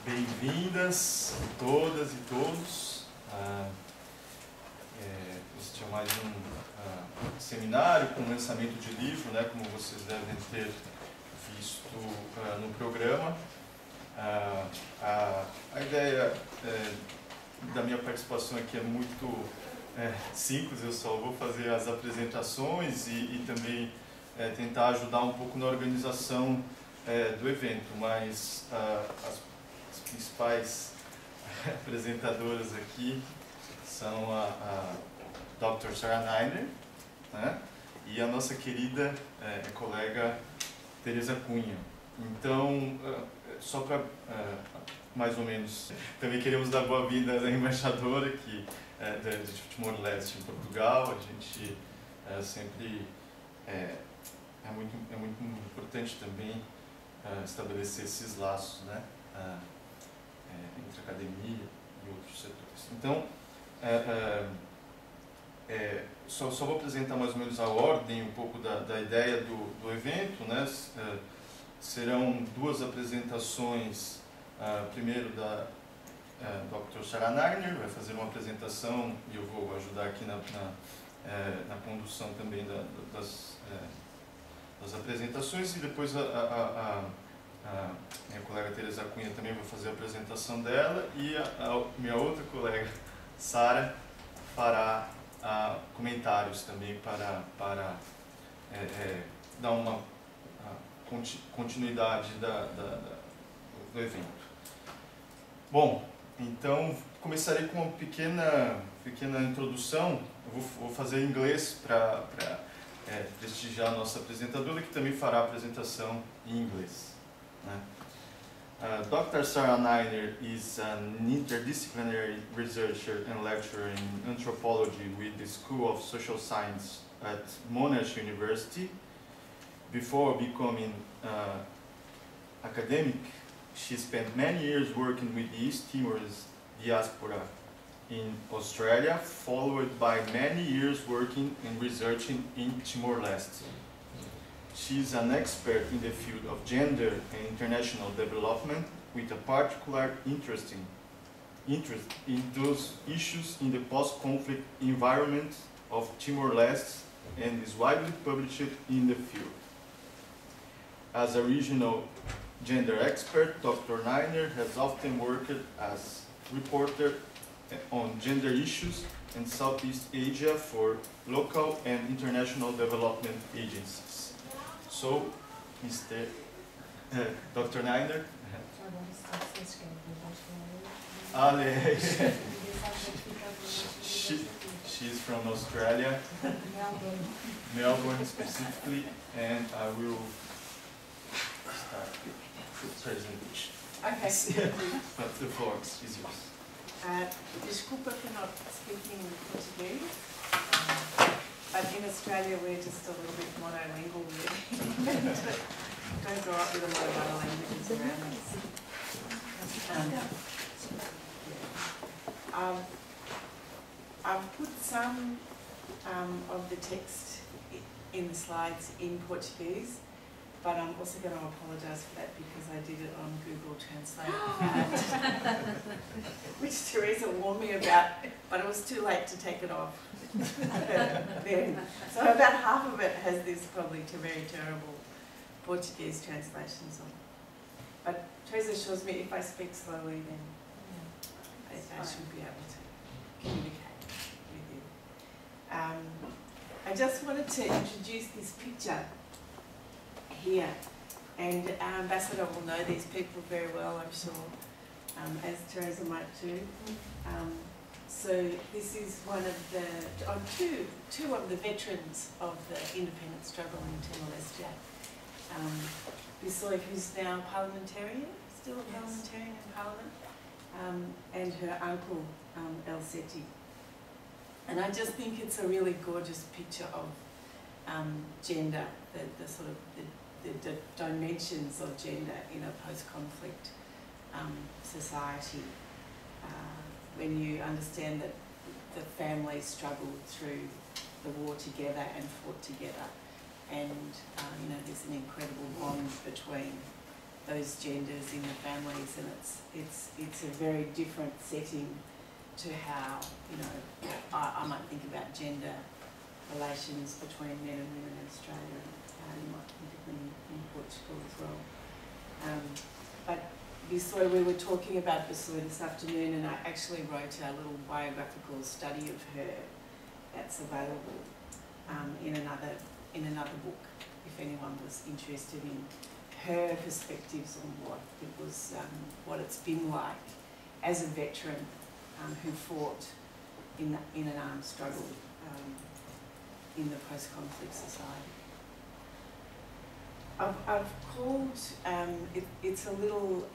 Bem-vindas todas e todos. Este é mais um seminário com lançamento de livro, né, como vocês devem ter visto no programa. A ideia da minha participação aqui é muito simples, eu só vou fazer as apresentações e também tentar ajudar um pouco na organização do evento, mas as principais apresentadoras aqui são a Dr. Sarah Niner, né, e a nossa querida colega Teresa Cunha. Então, só para mais ou menos, também queremos dar boa-vinda à embaixadora que de Timor-Leste em Portugal. A gente sempre é muito importante também estabelecer esses laços, né, entre a academia e outros setores. Então, só vou apresentar mais ou menos a ordem, um pouco da ideia do evento, né? Serão duas apresentações, primeiro da Dr. Sarah Niner, vai fazer uma apresentação e eu vou ajudar aqui na condução também das apresentações, e depois a minha colega Teresa Cunha também vai fazer a apresentação dela, e a minha outra colega Sarah fará comentários também para dar uma continuidade do evento. Bom, então começarei com uma pequena introdução. Eu vou fazer em inglês para prestigiar a nossa apresentadora, que também fará a apresentação em inglês, né? Dr. Sarah Niner is an interdisciplinary researcher and lecturer in anthropology with the School of Social Science at Monash University. Before becoming academic, she spent many years working with the East Timorese diaspora in Australia, followed by many years working and researching in Timor-Leste. She is an expert in the field of gender and international development, with a particular interest in those issues in the post-conflict environment of Timor-Leste, and is widely published in the field. As a regional gender expert, Dr. Niner has often worked as reporter on gender issues in Southeast Asia for local and international development agencies. So, Mr. Dr. Niner. She's from Australia, Melbourne specifically, and I will start the presentation. Okay. But the floor is yours. Desculpa for not speaking Portuguese, but in Australia we're just a little bit monolingual really. Don't grow up with a lot of other languages around us. I've put some of the text in the slides in Portuguese, but I'm also going to apologise for that because I did it on Google Translate, which Teresa warned me about, but it was too late to take it off then. So about half of it has this probably very terrible Portuguese translations on. But Teresa assures me if I speak slowly, then I should be able to communicate with you. I just wanted to introduce this picture here, and our ambassador will know these people very well, I'm sure, as Teresa might too. So this is one of the two of the veterans of the independence struggle in Timor-Leste. Bisoy, who's now parliamentarian, still a parliamentarian in Parliament, and her uncle El Seti. And I just think it's a really gorgeous picture of gender, the sort of the dimensions of gender in a post-conflict society, when you understand that the families struggled through the war together and fought together, and you know, there's an incredible bond between those genders in the families, and it's a very different setting to how, you know, I might think about gender relations between men and women in Australia, and how you might think of them in Portugal as well. But Bisoy, we were talking about Bisoy this afternoon, and I actually wrote a little biographical study of her that's available in another book, if anyone was interested in her perspectives on what it's been like as a veteran who fought in an armed struggle in the post-conflict society. I've called, it's a little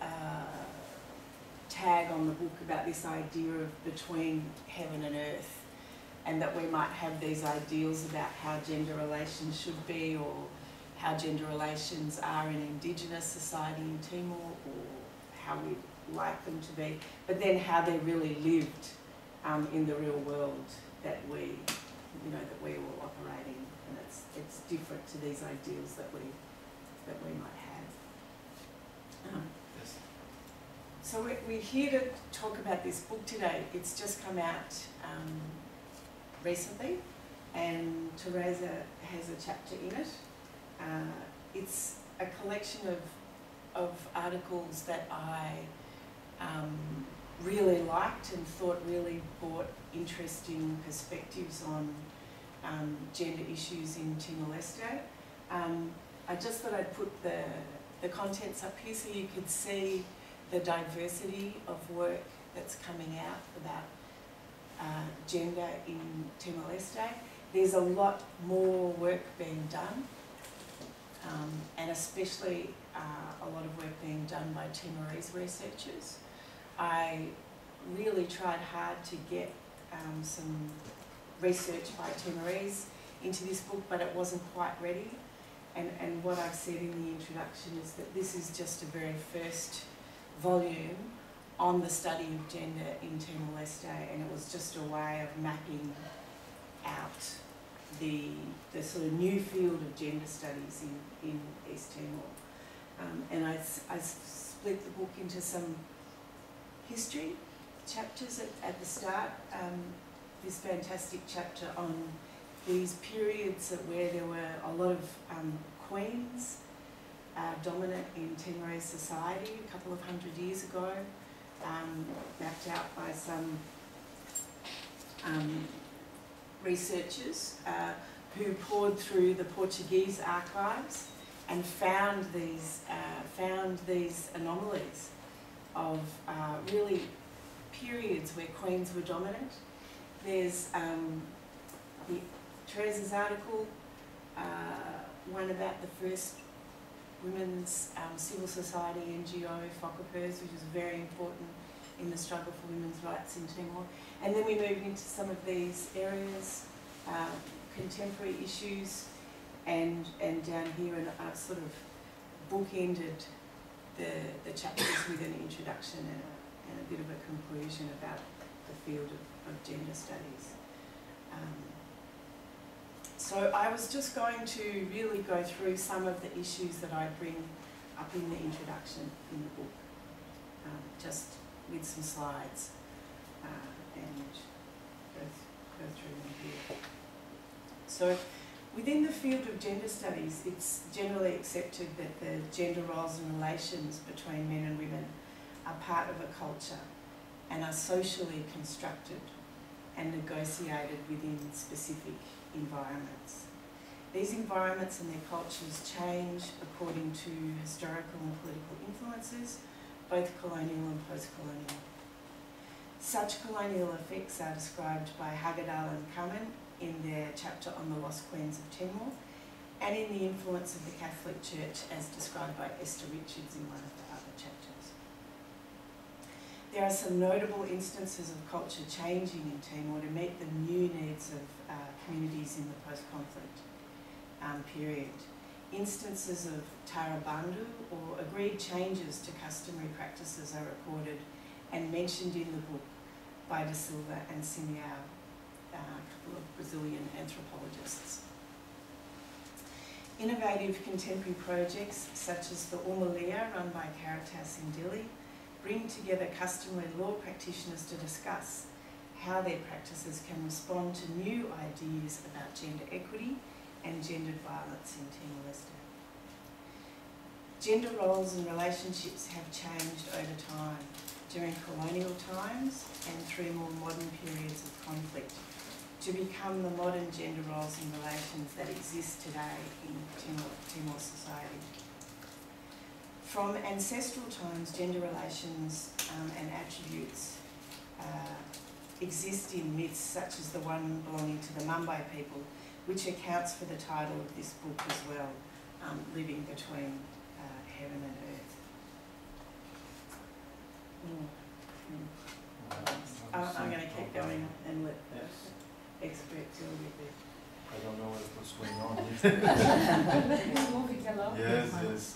tag on the book about this idea of between heaven and earth, and that we might have these ideals about how gender relations should be, or how gender relations are in Indigenous society in Timor, or how we like them to be, but then how they're really lived in the real world that we all operate in, and it's different to these ideals that we might have. Yes. So we're here to talk about this book today. It's just come out recently, and Teresa has a chapter in it. It's a collection of articles that I really liked and thought really brought interesting perspectives on gender issues in Timor-Leste. I just thought I'd put the contents up here so you could see the diversity of work that's coming out about gender in Timor-Leste. There's a lot more work being done, and especially a lot of work being done by Timorese researchers. I really tried hard to get some research by Timorese into this book, but it wasn't quite ready. And what I've said in the introduction is that this is just a very first volume on the study of gender in Timor-Leste, and it was just a way of mapping out the sort of new field of gender studies in East Timor. And I split the book into some history chapters at the start. This fantastic chapter on these periods where there were a lot of queens dominant in Timorese society a couple of hundred years ago, mapped out by some researchers who poured through the Portuguese archives and found these anomalies of really periods where queens were dominant. There's Teresa's article, one about the first women's civil society NGO, FOCAPERS, which is very important in the struggle for women's rights in Timor. And then we moved into some of these areas, contemporary issues, and down here, and I've sort of bookended the chapters with an introduction and a bit of a conclusion about the field of gender studies. So I was just going to really go through some of the issues that I bring up in the introduction in the book, just with some slides, and go through them here. So within the field of gender studies, it's generally accepted that the gender roles and relations between men and women are part of a culture and are socially constructed and negotiated within specific environments. These environments and their cultures change according to historical and political influences, both colonial and post-colonial. Such colonial effects are described by Hagedal and Carmen in their chapter on the Lost Queens of Timor, and in the influence of the Catholic Church as described by Esther Richards in one of the other chapters. There are some notable instances of culture changing in Timor to meet the new needs of communities in the post-conflict period. Instances of Tarabandu or agreed changes to customary practices are recorded and mentioned in the book by Da Silva and Simeão, a couple of Brazilian anthropologists. Innovative contemporary projects such as the Urmalia run by Caritas in Dili bring together customary law practitioners to discuss how their practices can respond to new ideas about gender equity and gendered violence in Timor-Leste. Gender roles and relationships have changed over time during colonial times and through more modern periods of conflict to become the modern gender roles and relations that exist today in Timor society. From ancestral times, gender relations and attributes exist in myths such as the one belonging to the Mumbai people, which accounts for the title of this book as well, Living Between Heaven and Earth. I'm going to keep going and let the expert deal with it. I don't know what's going on. Moving along. Yes, yes.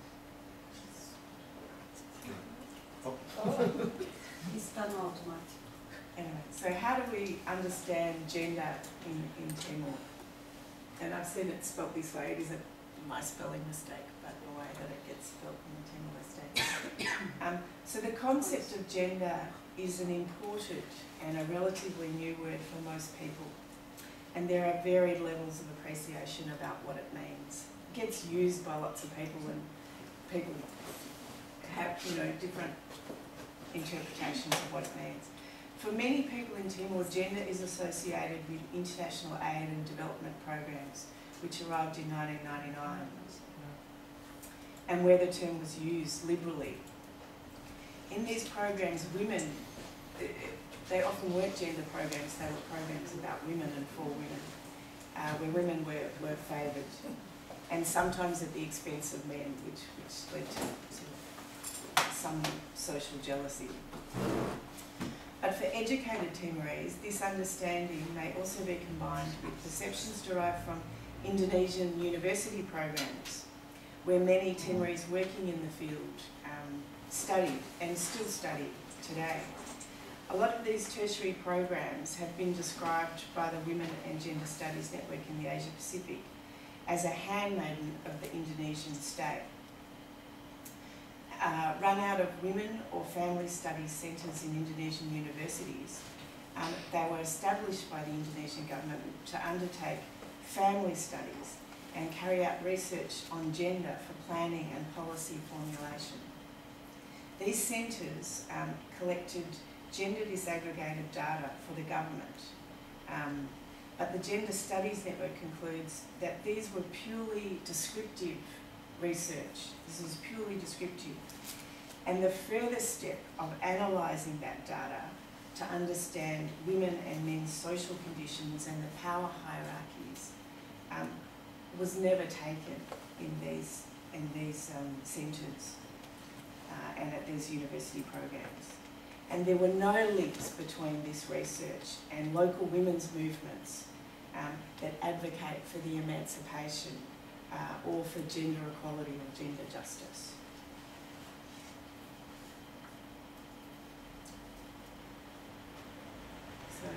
It's done automatic. Anyway, so how do we understand gender in Timor? And I've seen it spelt this way. It isn't my spelling mistake, but the way that it gets spelt in Timor-Leste. So the concept of gender is an imported and a relatively new word for most people. And there are varied levels of appreciation about what it means. It gets used by lots of people, and people have, different interpretations of what it means. For many people in Timor, gender is associated with international aid and development programs, which arrived in 1999, and where the term was used liberally. In these programs, women, they often weren't gender programs, they were programs about women and for women, where women were favoured, and sometimes at the expense of men, which led to some social jealousy. But for educated Timorese, this understanding may also be combined with perceptions derived from Indonesian university programs, where many Timorese working in the field study and still study today. A lot of these tertiary programs have been described by the Women and Gender Studies Network in the Asia Pacific as a handmaiden of the Indonesian state. Run out of women or family studies centres in Indonesian universities, they were established by the Indonesian government to undertake family studies and carry out research on gender for planning and policy formulation. These centres collected gender disaggregated data for the government, but the Gender Studies Network concludes that these were purely descriptive research. This is purely descriptive. And the further step of analysing that data to understand women and men's social conditions and the power hierarchies was never taken in these centres and at these university programs. And there were no links between this research and local women's movements that advocate for the emancipation or for gender equality or gender justice. So,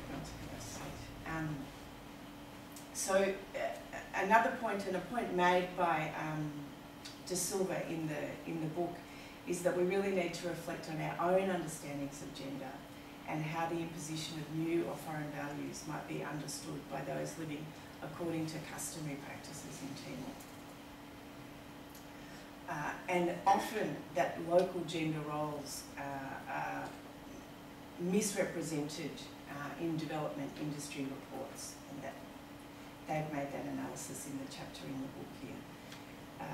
another point, and a point made by De Silva in the book, is that we really need to reflect on our own understandings of gender and how the imposition of new or foreign values might be understood by those living according to customary practices in Timor. And often that local gender roles are misrepresented in development industry reports, and that they've made that analysis in the chapter in the book here.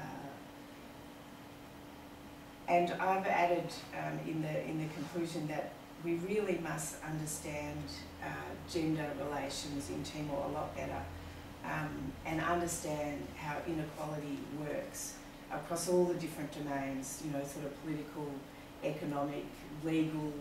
And I've added in the conclusion that we really must understand gender relations in Timor a lot better, and understand how inequality works across all the different domains, sort of political, economic, legal,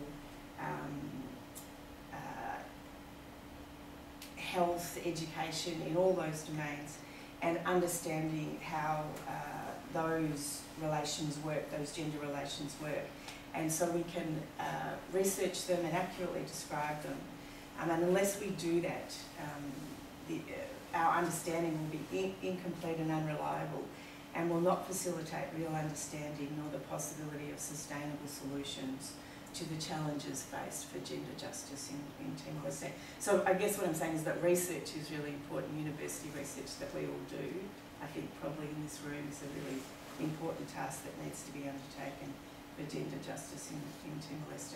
health, education, in all those domains, and understanding how those relations work, those gender relations work. And so we can research them and accurately describe them. And unless we do that, our understanding will be incomplete and unreliable, and will not facilitate real understanding nor the possibility of sustainable solutions to the challenges faced for gender justice in Timor-Leste. So I guess what I'm saying is that research is really important, university research that we all do. I think probably in this room is a really important task that needs to be undertaken for gender justice in Timor-Leste.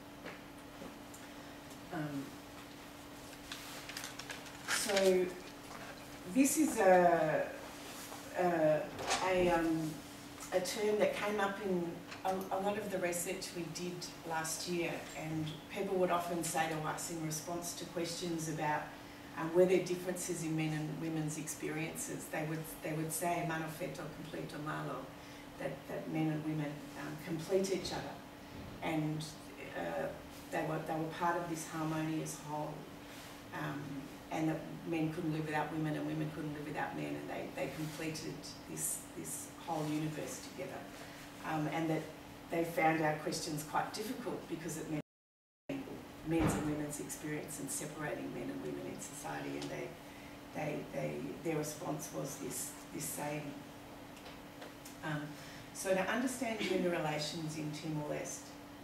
So this is a term that came up in a lot of the research we did last year, and people would often say to us in response to questions about were there differences in men and women's experiences, they would say mano feto complete o malo, that men and women complete each other, and they were part of this harmonious whole, and that men couldn't live without women and women couldn't live without men, and they completed this whole universe together, and that they found our questions quite difficult because it meant men's and women's experience and separating men and women in society, and their response was this saying. So to understand gender relations in Timor-Leste,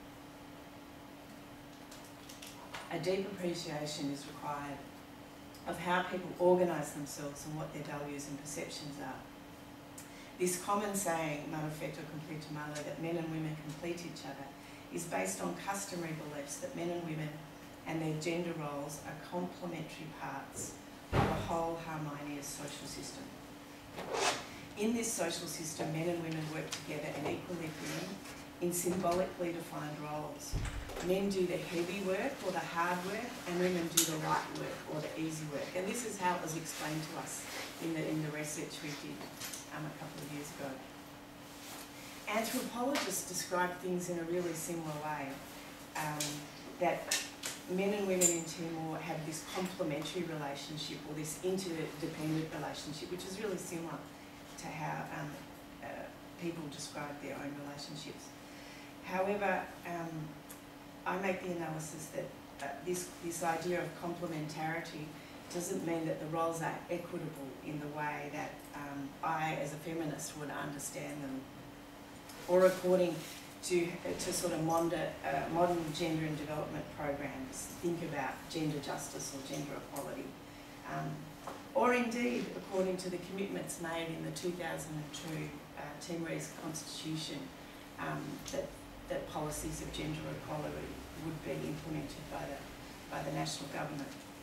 a deep appreciation is required of how people organise themselves and what their values and perceptions are. This common saying, mano feto complete o malo, that men and women complete each other, is based on customary beliefs that men and women and their gender roles are complementary parts of a whole harmonious social system. In this social system, men and women work together in equilibrium in symbolically defined roles. Men do the heavy work or the hard work, and women do the light work or the easy work. And this is how it was explained to us in the research we did a couple of years ago. Anthropologists describe things in a really similar way, that men and women in Timor have this complementary relationship, or this interdependent relationship, which is really similar to how people describe their own relationships. However, I make the analysis that this idea of complementarity doesn't mean that the roles are equitable in the way that I, as a feminist, would understand them, or according to sort of modern gender and development programs think about gender justice or gender equality, or indeed according to the commitments made in the 2002 Timorese constitution that policies of gender equality would be implemented by the national government.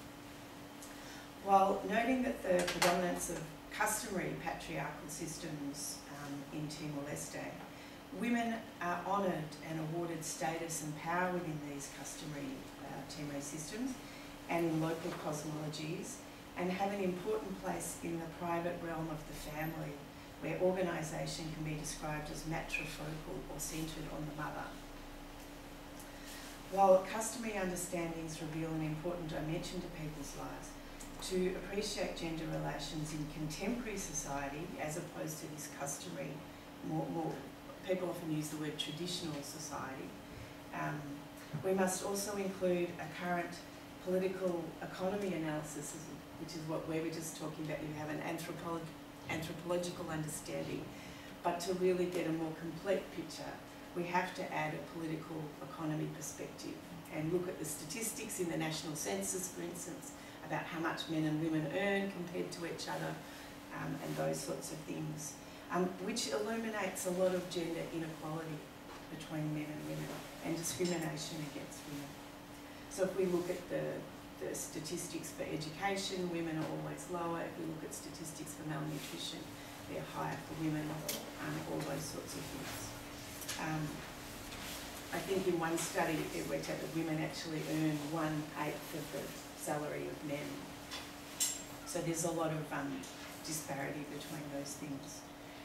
While noting that the predominance of customary patriarchal systems in Timor-Leste, women are honoured and awarded status and power within these customary Timorese systems and in local cosmologies, and have an important place in the private realm of the family, where organisation can be described as matrifocal or centred on the mother. While customary understandings reveal an important dimension to people's lives, to appreciate gender relations in contemporary society, as opposed to this customary, more people often use the word traditional society, we must also include a current political economy analysis, which is what we were just talking about. You have an anthropological understanding, but to really get a more complete picture, we have to add a political economy perspective and look at the statistics in the national census, for instance, about how much men and women earn compared to each other, and those sorts of things, which illuminates a lot of gender inequality between men and women and discrimination against women. So if we look at the statistics for education, women are always lower. If we look at statistics for malnutrition, they're higher for women, all those sorts of things. I think in one study it worked out that women actually earn 1/8 of the salary of men. So there's a lot of disparity between those things.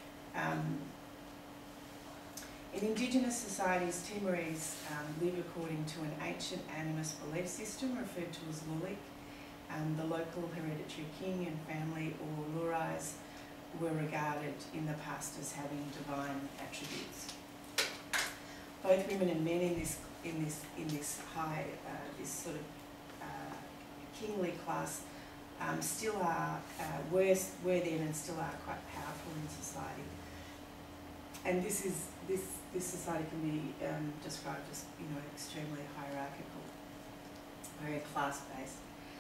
In Indigenous societies, Timorese live according to an ancient animist belief system referred to as Lulik. The local hereditary king and family, or Lurais, were regarded in the past as having divine attributes. Both women and men in this high, this sort of kingly class still are, were then and still are quite powerful in society. And this society can be described as, you know, extremely hierarchical, very class-based.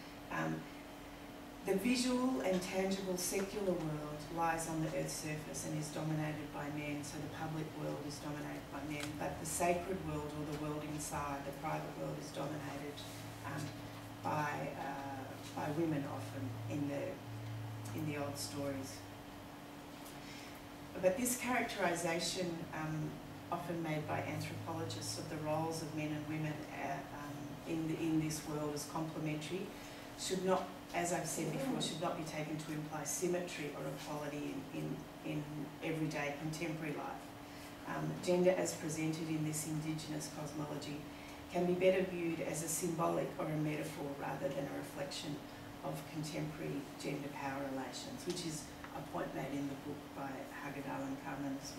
The visual and tangible secular world lies on the Earth's surface and is dominated by men, so the public world is dominated by men, but the sacred world, or the world inside, the private world, is dominated by women often in the old stories. But this characterisation, often made by anthropologists, of the roles of men and women in this world as complementary, should not, as I've said before, should not be taken to imply symmetry or equality in everyday contemporary life. Gender as presented in this Indigenous cosmology can be better viewed as a symbolic or a metaphor rather than a reflection of contemporary gender power relations, which is a point made in the book by Hagedal and Carmen as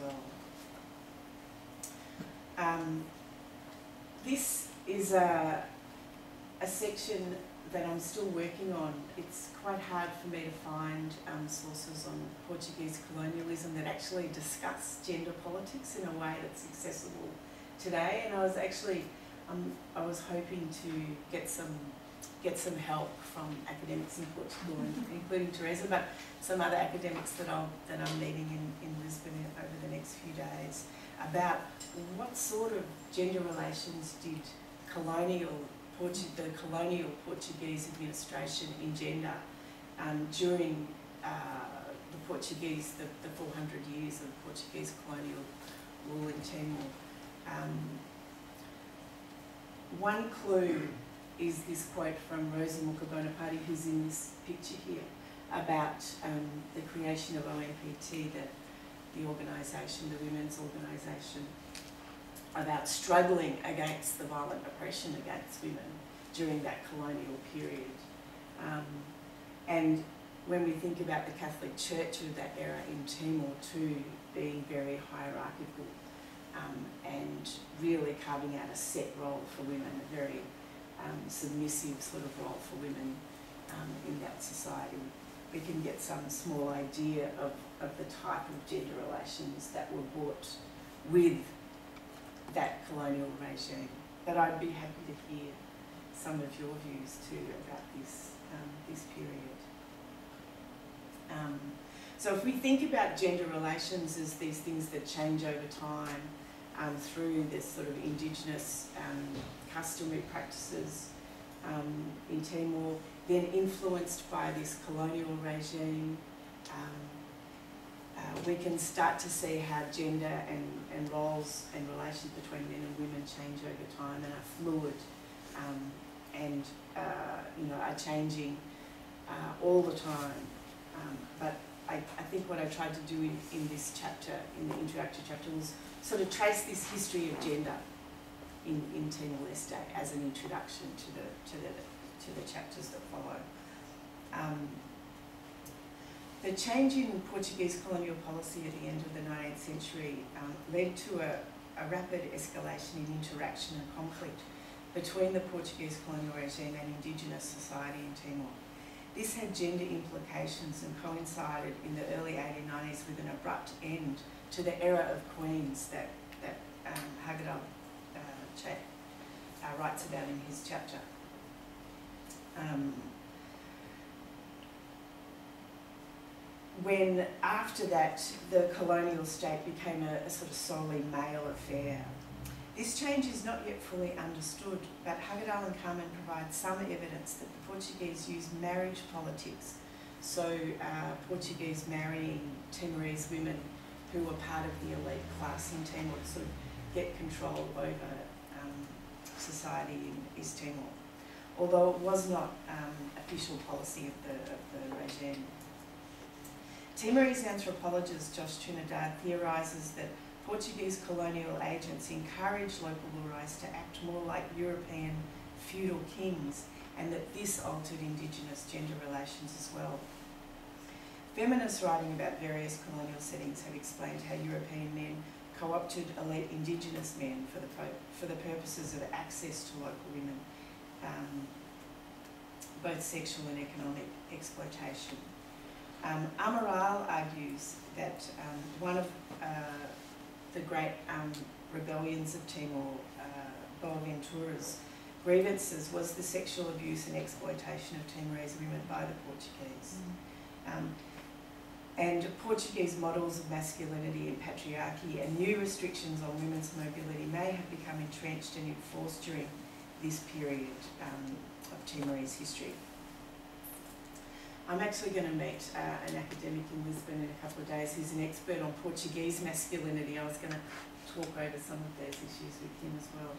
well. This is a section that I'm still working on. It's quite hard for me to find sources on Portuguese colonialism that actually discuss gender politics in a way that's accessible today. And I was actually, I was hoping to get some help from academics in Portugal, including Teresa, but some other academics that I'm meeting in Lisbon over the next few days, about what sort of gender relations did the colonial Portuguese administration engender during the Portuguese, the 400 years of Portuguese colonial rule in Timor. One clue is this quote from Rosa Muka Bonaparte, who's in this picture here, about the creation of OMPT, the organisation, the women's organisation, about struggling against the violent oppression against women during that colonial period. And when we think about the Catholic Church of that era in Timor too, being very hierarchical and really carving out a set role for women, a very submissive sort of role for women in that society, we can get some small idea of the type of gender relations that were brought with that colonial regime. But I'd be happy to hear some of your views too about this period. So if we think about gender relations as these things that change over time through this sort of Indigenous customary practices in Timor, then influenced by this colonial regime, we can start to see how gender and roles and relations between men and women change over time and are fluid and you know, are changing all the time. But I think what I tried to do in this chapter, in the introductory chapter, was sort of trace this history of gender in Timor-Leste as an introduction to the chapters that follow. The change in Portuguese colonial policy at the end of the 19th century led to a rapid escalation in interaction and conflict between the Portuguese colonial regime and Indigenous society in Timor. This had gender implications and coincided in the early 1890s with an abrupt end to the era of queens that Hagedal writes about in his chapter. When after that the colonial state became a sort of solely male affair. This change is not yet fully understood, but Hagedal and Carmen provide some evidence that the Portuguese used marriage politics, so Portuguese marrying Timorese women who were part of the elite class in Timor to sort of get control over society in East Timor, although it was not official policy of the regime. Timorese anthropologist Josh Trinidad theorises that Portuguese colonial agents encouraged local Lurais to act more like European feudal kings, and that this altered Indigenous gender relations as well. Feminists writing about various colonial settings have explained how European men co-opted elite Indigenous men for the purposes of access to local women. both sexual and economic exploitation. Amaral argues that one of the great rebellions of Timor, Boaventura's grievances, was the sexual abuse and exploitation of Timorese women by the Portuguese. And Portuguese models of masculinity and patriarchy and new restrictions on women's mobility may have become entrenched and enforced during this period of Timorese history. I'm actually going to meet an academic in Lisbon in a couple of days who's an expert on Portuguese masculinity. I was going to talk over some of those issues with him as well.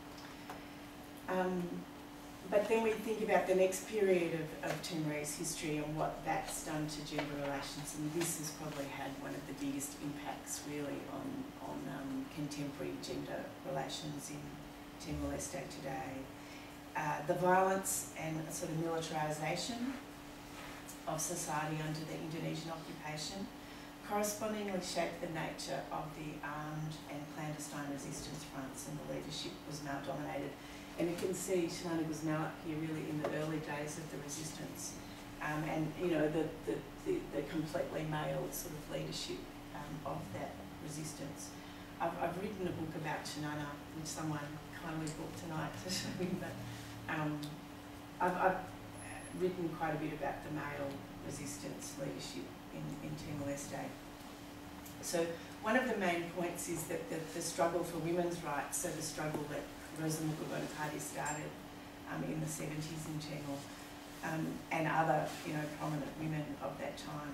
But then we think about the next period of Timorese history and what that's done to gender relations, and this has probably had one of the biggest impacts really on contemporary gender relations in Timor-Leste today. The violence and sort of militarisation of society under the Indonesian occupation correspondingly shaped the nature of the armed and clandestine resistance fronts, and the leadership was male-dominated. And you can see Xanana Gusmão up here really in the early days of the resistance, and you know the completely male sort of leadership of that resistance. I've written a book about Xanana, which someone kindly bought tonight to show me, but I've written quite a bit about the male resistance leadership in Timor-Leste. So one of the main points is that the struggle for women's rights, so the struggle that Rosa Mugabonaparte started in the 70s in Timor, and other, you know, prominent women of that time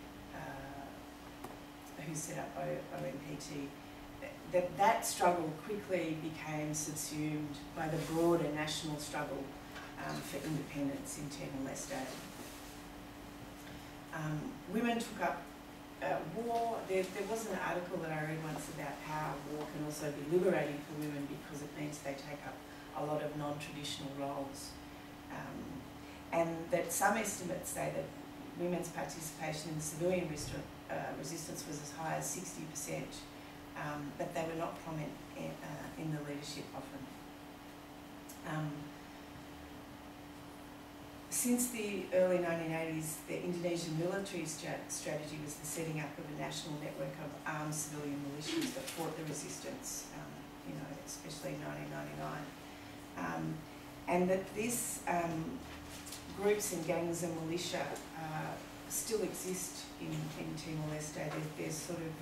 who set up OMPT, that struggle quickly became subsumed by the broader national struggle for independence in Timor-Leste. Women took up war. There was an article that I read once about how war can also be liberating for women because it means they take up a lot of non-traditional roles. And that some estimates say that women's participation in the civilian resistance was as high as 60%, but they were not prominent in the leadership often. Since the early 1980s, the Indonesian military strategy was the setting up of a national network of armed civilian militias that fought the resistance, you know, especially in 1999. And that these groups and gangs and militia still exist in Timor-Leste. There's sort of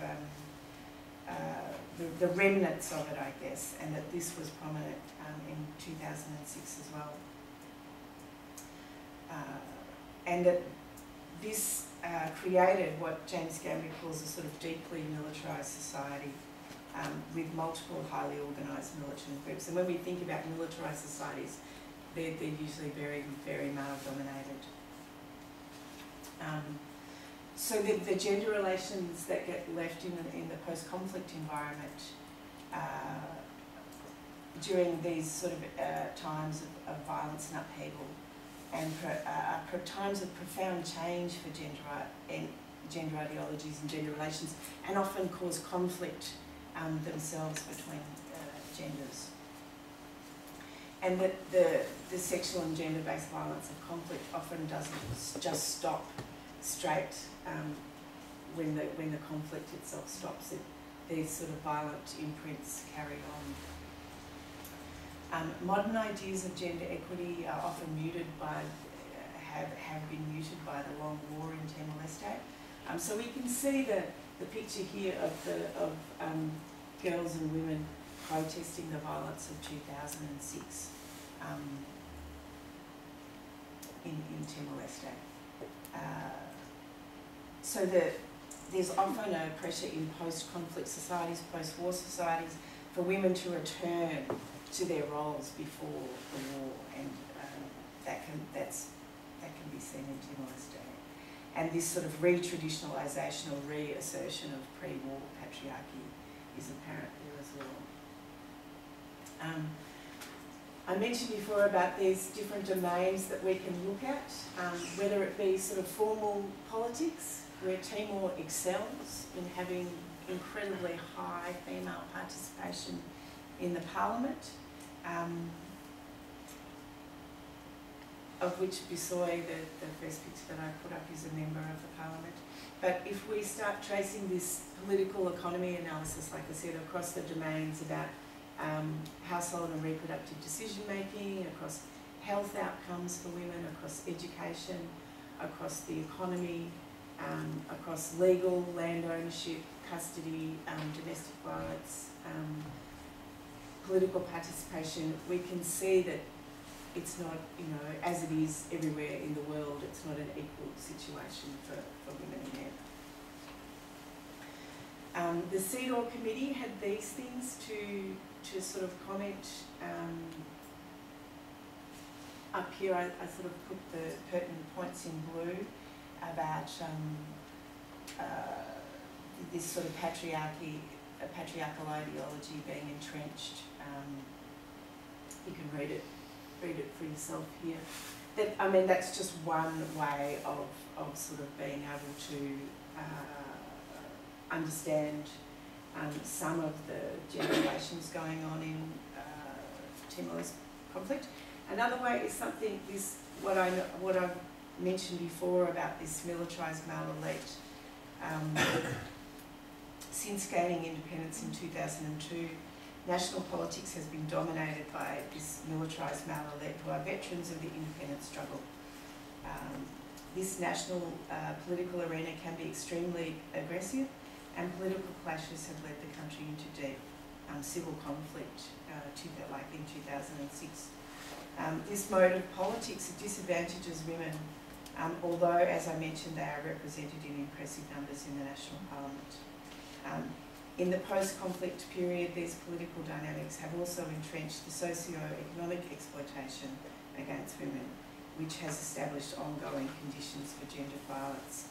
the remnants of it, I guess, and that this was prominent in 2006 as well. And that this created what James Gambia calls a sort of deeply militarised society with multiple highly organised militant groups. And when we think about militarised societies, they're usually very, very male-dominated. So the gender relations that get left in the post-conflict environment during these sort of times of violence and upheaval, and times of profound change for gender ideologies and gender relations, and often cause conflict themselves between genders. And that the sexual and gender-based violence of conflict often doesn't just stop straight when the conflict itself stops. These sort of violent imprints carry on. Modern ideas of gender equity are often muted by, have been muted by the long war in Timor-Leste. So we can see the picture here of girls and women protesting the violence of 2006 in Timor-Leste. So there's often a pressure in post-conflict societies, post-war societies, for women to return to their roles before the war, and that can be seen in Timor-Leste. And this sort of re-traditionalisation or reassertion of pre-war patriarchy is apparent there as well. I mentioned before about these different domains that we can look at, whether it be sort of formal politics, where Timor excels in having incredibly high female participation in the parliament, of which Bisoy, the first picture that I put up, is a member of the parliament. But if we start tracing this political economy analysis, like I said, across the domains about household and reproductive decision making, across health outcomes for women, across education, across the economy, across legal, land ownership, custody, domestic violence, political participation, we can see that it's not, you know, as it is everywhere in the world, it's not an equal situation for women and men. The CEDAW committee had these things to sort of comment. Up here I sort of put the pertinent points in blue about this sort of patriarchal ideology being entrenched. You can read it for yourself here. That, I mean, that's just one way of sort of being able to understand some of the generations going on in Timor-Leste conflict. Another way is something, what I've mentioned before about this militarised male elite. Since gaining independence in 2002, national politics has been dominated by this militarised male elite who are veterans of the independence struggle. This national political arena can be extremely aggressive, and political clashes have led the country into deep civil conflict, like in 2006. This mode of politics disadvantages women, although, as I mentioned, they are represented in impressive numbers in the National Parliament. In the post-conflict period, these political dynamics have also entrenched the socio-economic exploitation against women, which has established ongoing conditions for gendered violence.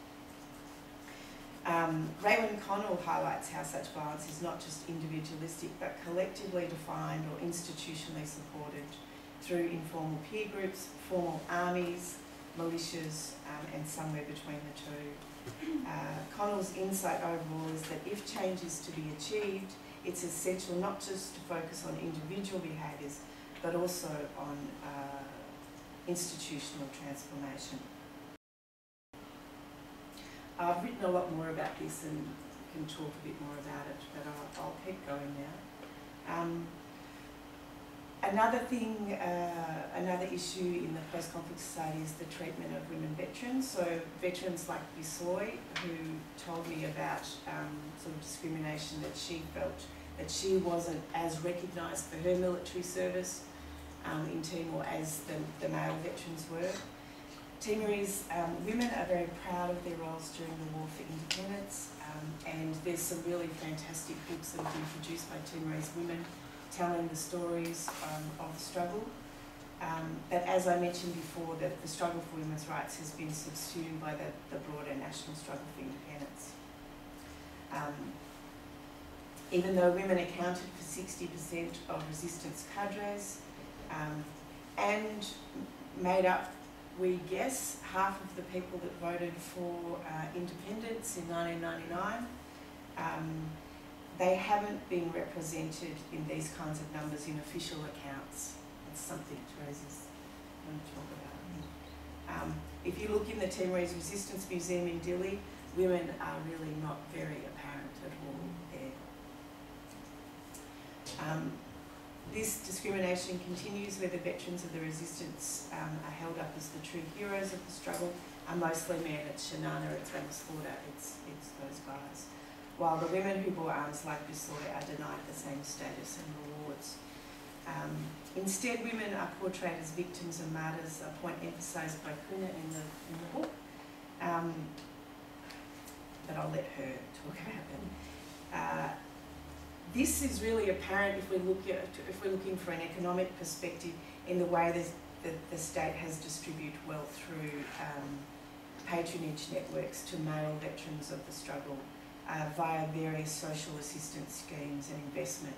Raewyn Connell highlights how such violence is not just individualistic, but collectively defined or institutionally supported through informal peer groups, formal armies, militias, and somewhere between the two. Connell's insight overall is that if change is to be achieved, it's essential not just to focus on individual behaviours, but also on institutional transformation. I've written a lot more about this and can talk a bit more about it, but I'll keep going now. Another thing, another issue in the post-conflict society is the treatment of women veterans. So veterans like Bisoy, who told me about sort of discrimination that she felt, that she wasn't as recognised for her military service in Timor as the male veterans were. Timorese women are very proud of their roles during the War for Independence, and there's some really fantastic books that have been produced by Timorese women telling the stories of the struggle. But as I mentioned before, the struggle for women's rights has been subsumed by the broader national struggle for independence. Even though women accounted for 60% of resistance cadres and made up, we guess, half of the people that voted for independence in 1999, they haven't been represented in these kinds of numbers in official accounts. It's something Teresa's going to talk about. If you look in the Timorese Resistance Museum in Dili, women are really not very apparent at all there. This discrimination continues where the veterans of the resistance are held up as the true heroes of the struggle, are mostly men. It's Shanana, it's Ramaphosa, it's those guys. While the women who bore arms like Bisoy are denied the same status and rewards. Instead, women are portrayed as victims and martyrs, a point emphasised by Kuna in the book. But I'll let her talk about them. This is really apparent if we're looking for an economic perspective in the way the state has distributed wealth through patronage networks to male veterans of the struggle via various social assistance schemes and investment,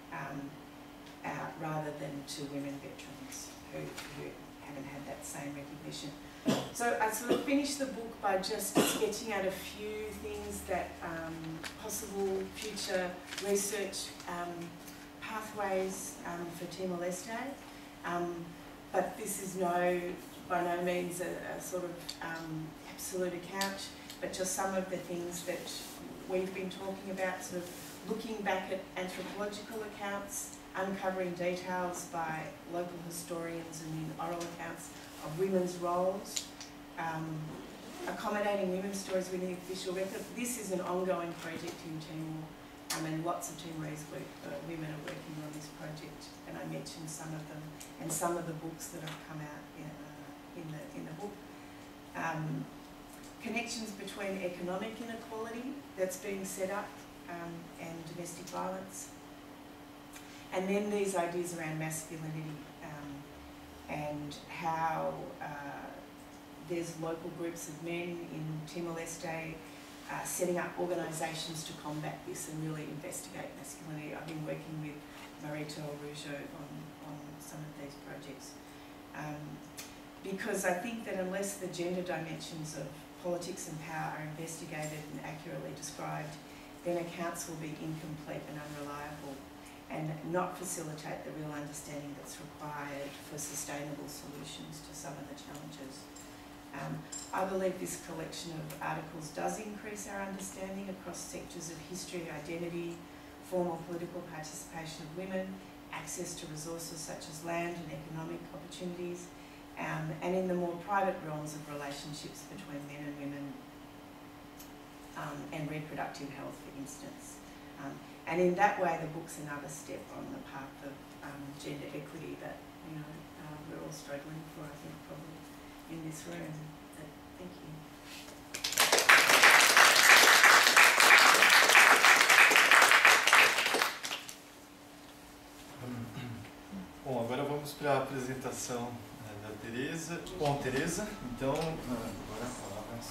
rather than to women veterans who haven't had that same recognition. So I sort of finished the book by just sketching out a few things that possible future research pathways for Timor-Leste. but this is by no means a sort of absolute account, but just some of the things that we've been talking about, sort of looking back at anthropological accounts, uncovering details by local historians and in oral accounts of women's roles, accommodating women's stories within the official record. This is an ongoing project in Timor, and lots of Timorese women are working on this project, and I mentioned some of them, and some of the books that have come out in the book. Connections between economic inequality that's being set up and domestic violence. And then these ideas around masculinity and how there's local groups of men in Timor-Leste setting up organisations to combat this and really investigate masculinity. I've been working with Marito Rougeau on some of these projects. Because I think that unless the gender dimensions of politics and power are investigated and accurately described, then accounts will be incomplete and unreliable and not facilitate the real understanding that's required for sustainable solutions to some of the challenges. I believe this collection of articles does increase our understanding across sectors of history, identity, formal political participation of women, access to resources such as land and economic opportunities, and in the more private realms of relationships between men and women and reproductive health, for instance. And in that way, the book's another step on the path of gender equity that we're all struggling for, I think, probably in this room. But thank you. Bom, agora vamos para a apresentação da Teresa. Bom, Teresa, então agora a palavra é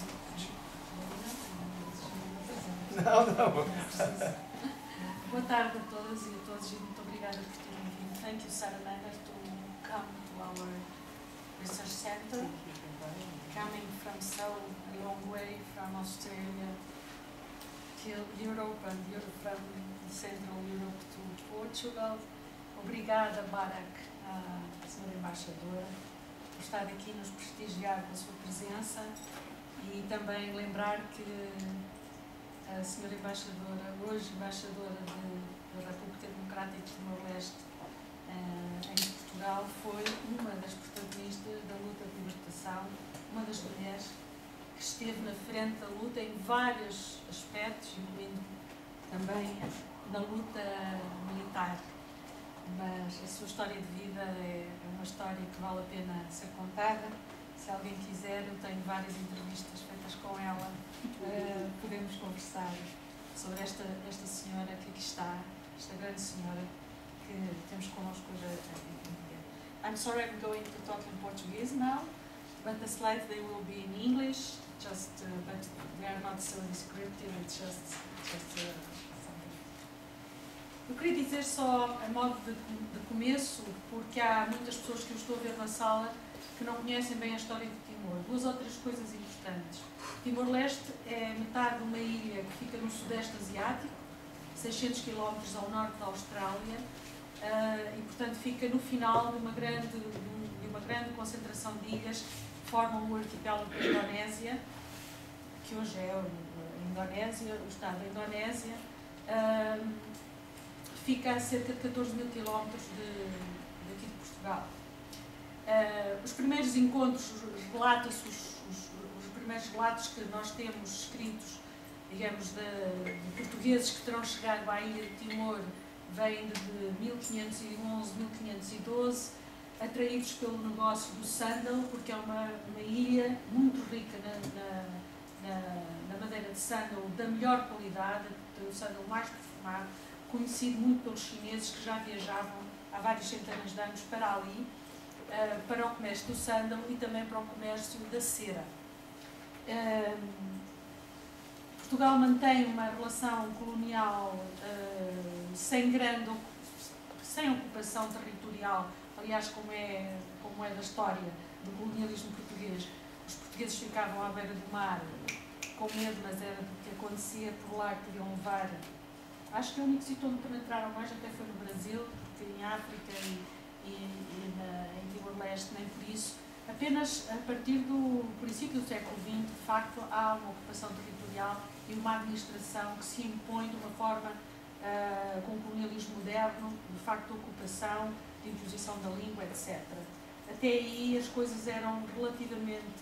Não. Boa tarde a todas e a todos e muito obrigada por terem vindo. Thank you, Sarah Langer, to come to our research center, coming from so long way from Australia till Europe and from Central Europe to Portugal. Obrigada, Barak, a senhora embaixadora, por estar aqui nos prestigiar com a sua presença e também lembrar que a senhora embaixadora, hoje embaixadora da República Democrática de Timor-Leste em Portugal, foi uma das protagonistas da luta de libertação, uma das mulheres que esteve na frente da luta em vários aspectos, incluindo também na luta militar. Mas a sua história de vida é uma história que vale a pena ser contada. Se alguém quiser, eu tenho várias entrevistas feitas com ela. Podemos conversar sobre esta senhora que aqui está, esta grande senhora que temos connosco hoje. I'm sorry, I'm going to talk in Portuguese now, but the slides they will be in English. But they are not so descriptive. It's just something. Eu queria dizer só, a modo de começo, porque há muitas pessoas que eu estou a ver na sala que não conhecem bem a história de Timor. Duas ou três coisas importantes. Timor-Leste é metade de uma ilha que fica no sudeste asiático, 600 km ao norte da Austrália, e portanto fica no final de uma grande concentração de ilhas que formam o arquipélago da Indonésia, que hoje é a Indonésia, o estado da Indonésia. Fica a cerca de 14 mil quilómetros daqui de Portugal. Os primeiros encontros, relata-se os primeiros relatos que nós temos escritos, digamos, de portugueses que terão chegado à ilha de Timor, vêm de 1511, 1512, atraídos pelo negócio do sândalo, porque é uma ilha muito rica na madeira de sândalo da melhor qualidade, do sândalo mais perfumado, conhecido muito pelos chineses que já viajavam há várias centenas de anos para ali, para o comércio do sândalo e também para o comércio da cera. Portugal mantém uma relação colonial sem ocupação territorial, aliás, como é da história do colonialismo português. Os portugueses ficavam à beira do mar com medo, mas era do que acontecia por lá, que podiam levar. Acho que o único sítio onde penetraram mais até foi no Brasil, porque em África e em Timor-Leste, nem por isso. Apenas a partir do princípio do século XX, de facto, há uma ocupação territorial e uma administração que se impõe de uma forma, com o colonialismo moderno, de facto, de ocupação, de imposição da língua, etc. Até aí as coisas eram relativamente...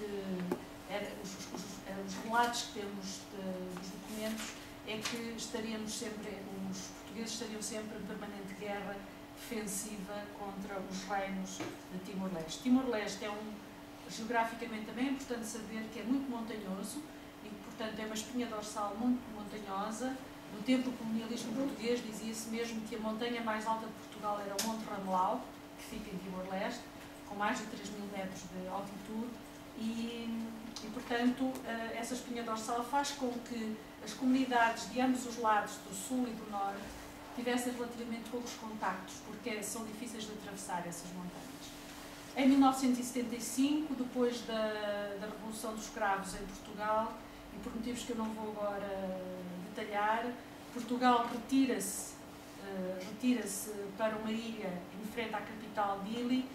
os relatos que temos dos documentos é que estaríamos sempre, os portugueses estariam sempre em permanente guerra defensiva contra os reinos de Timor-Leste. Timor-Leste geograficamente também é importante saber que é muito montanhoso e, portanto, é uma espinha dorsal muito montanhosa. No tempo do colonialismo português dizia-se mesmo que a montanha mais alta de Portugal era o Monte Ramelau, que fica em Timor-Leste, com mais de 3.000 metros de altitude e, portanto, essa espinha dorsal faz com que as comunidades de ambos os lados, do sul e do norte, tivessem relativamente poucos contactos, porque são difíceis de atravessar essas montanhas. Em 1975, depois da Revolução dos Escravos em Portugal, e por motivos que eu não vou agora detalhar, Portugal retira-se para uma ilha em frente à capital, Dili,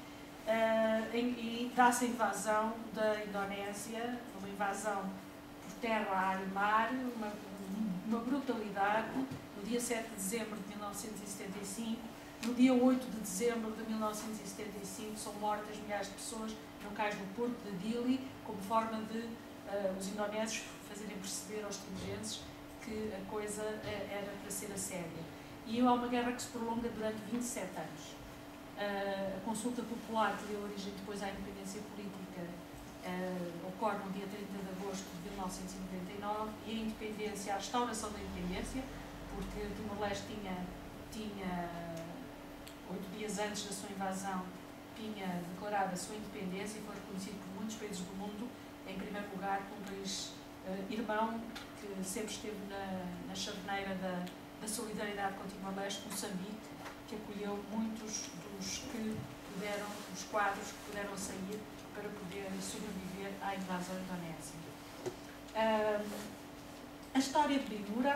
e dá-se a invasão da Indonésia, uma invasão por terra, ar e mar, uma brutalidade. No dia 7 de dezembro de 1975, no dia 8 de dezembro de 1975, são mortas milhares de pessoas no cais do porto de Dili, como forma de os indonésios fazerem perceber aos timorenses que a coisa era para ser a séria. E há uma guerra que se prolonga durante 27 anos. A consulta popular, que deu origem depois à independência política, ocorre no dia 30 de agosto de 1999 e a independência, a restauração da independência, porque Timor-Leste tinha 8 dias antes da sua invasão, tinha declarado a sua independência e foi reconhecido por muitos países do mundo, em primeiro lugar por um país irmão que sempre esteve na charneira da solidariedade com Timor-Leste, Moçambique, que acolheu muitos dos quadros que puderam sair para poder sobreviver à invasão indonésia. A história de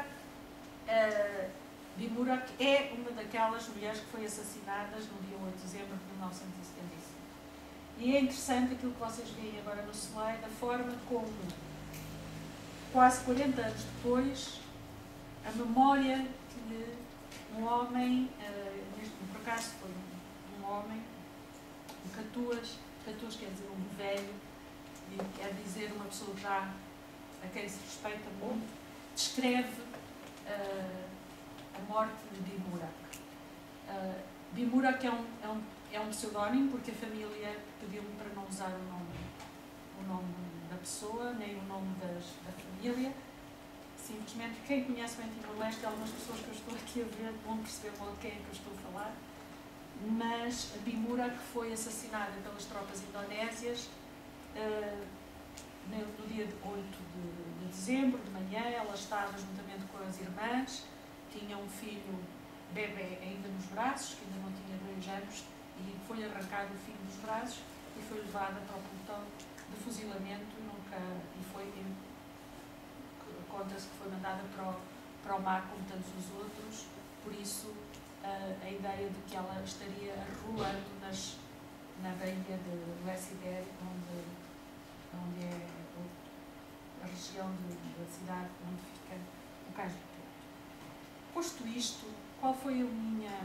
Bimurak é uma daquelas mulheres que foi assassinadas no dia 8 de dezembro de 1975. E é interessante aquilo que vocês veem agora no slide, a forma como, quase 40 anos depois, a memória que um homem, por acaso foi um homem, um Catuas quer dizer um velho, e quer dizer uma pessoa já a quem se respeita muito, descreve a morte de Bimurak. Bimurak é um pseudónimo, porque a família pediu-me para não usar o nome da pessoa, nem o nome da família. Simplesmente, quem conhece bem Timor-Leste, algumas pessoas que eu estou aqui a ver vão perceber logo de quem é que eu estou a falar. Mas a Bimurak foi assassinada pelas tropas indonésias no dia 8 de dezembro, de manhã. Ela estava juntamente com as irmãs, tinha um filho bebê ainda nos braços, que ainda não tinha 2 anos, e foi arrancado o filho dos braços e foi levada para o pelotão de fuzilamento conta-se que foi mandada para o mar como tantos os outros, por isso a ideia de que ela estaria arruando na baía do Lecibério, onde é a região da cidade onde fica o cais do Porto. Posto isto, qual foi a minha...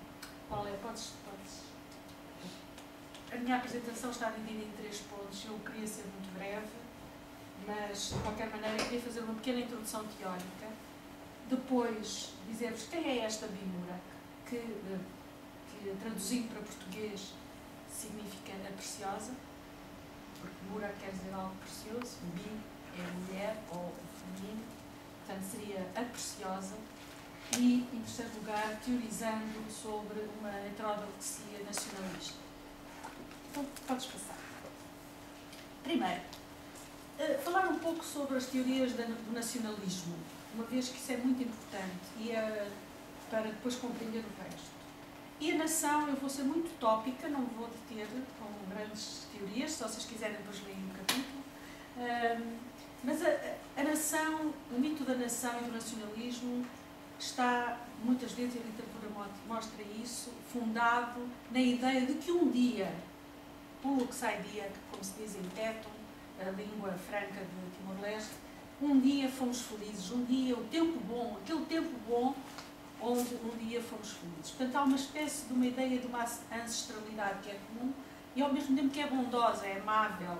A minha apresentação está dividida em 3 pontos, eu queria ser muito breve, mas de qualquer maneira queria fazer uma pequena introdução teórica, depois dizer-vos quem é esta Bimurak, que traduzindo para português significa a preciosa, porque Murak quer dizer algo precioso, Bi é a mulher ou o feminino, portanto seria a preciosa, e em terceiro lugar teorizando sobre uma heterodoxia nacionalista. Então, podes passar. Primeiro, falar um pouco sobre as teorias do nacionalismo, uma vez que isso é muito importante e para depois compreender o resto. E a nação, eu vou ser muito tópica, não vou deter com grandes teorias, se vocês quiserem depois lerem o capítulo. Mas a nação, o mito da nação e do nacionalismo está, muitas vezes a literatura mostra isso, fundado na ideia de que um dia, pelo que sai dia, como se diz em Tetum, a língua franca de Timor-Leste, um dia fomos felizes, um dia o tempo bom, aquele tempo bom onde um dia fomos felizes. Portanto, há uma espécie de uma ideia de uma ancestralidade que é comum e ao mesmo tempo que é bondosa, é amável.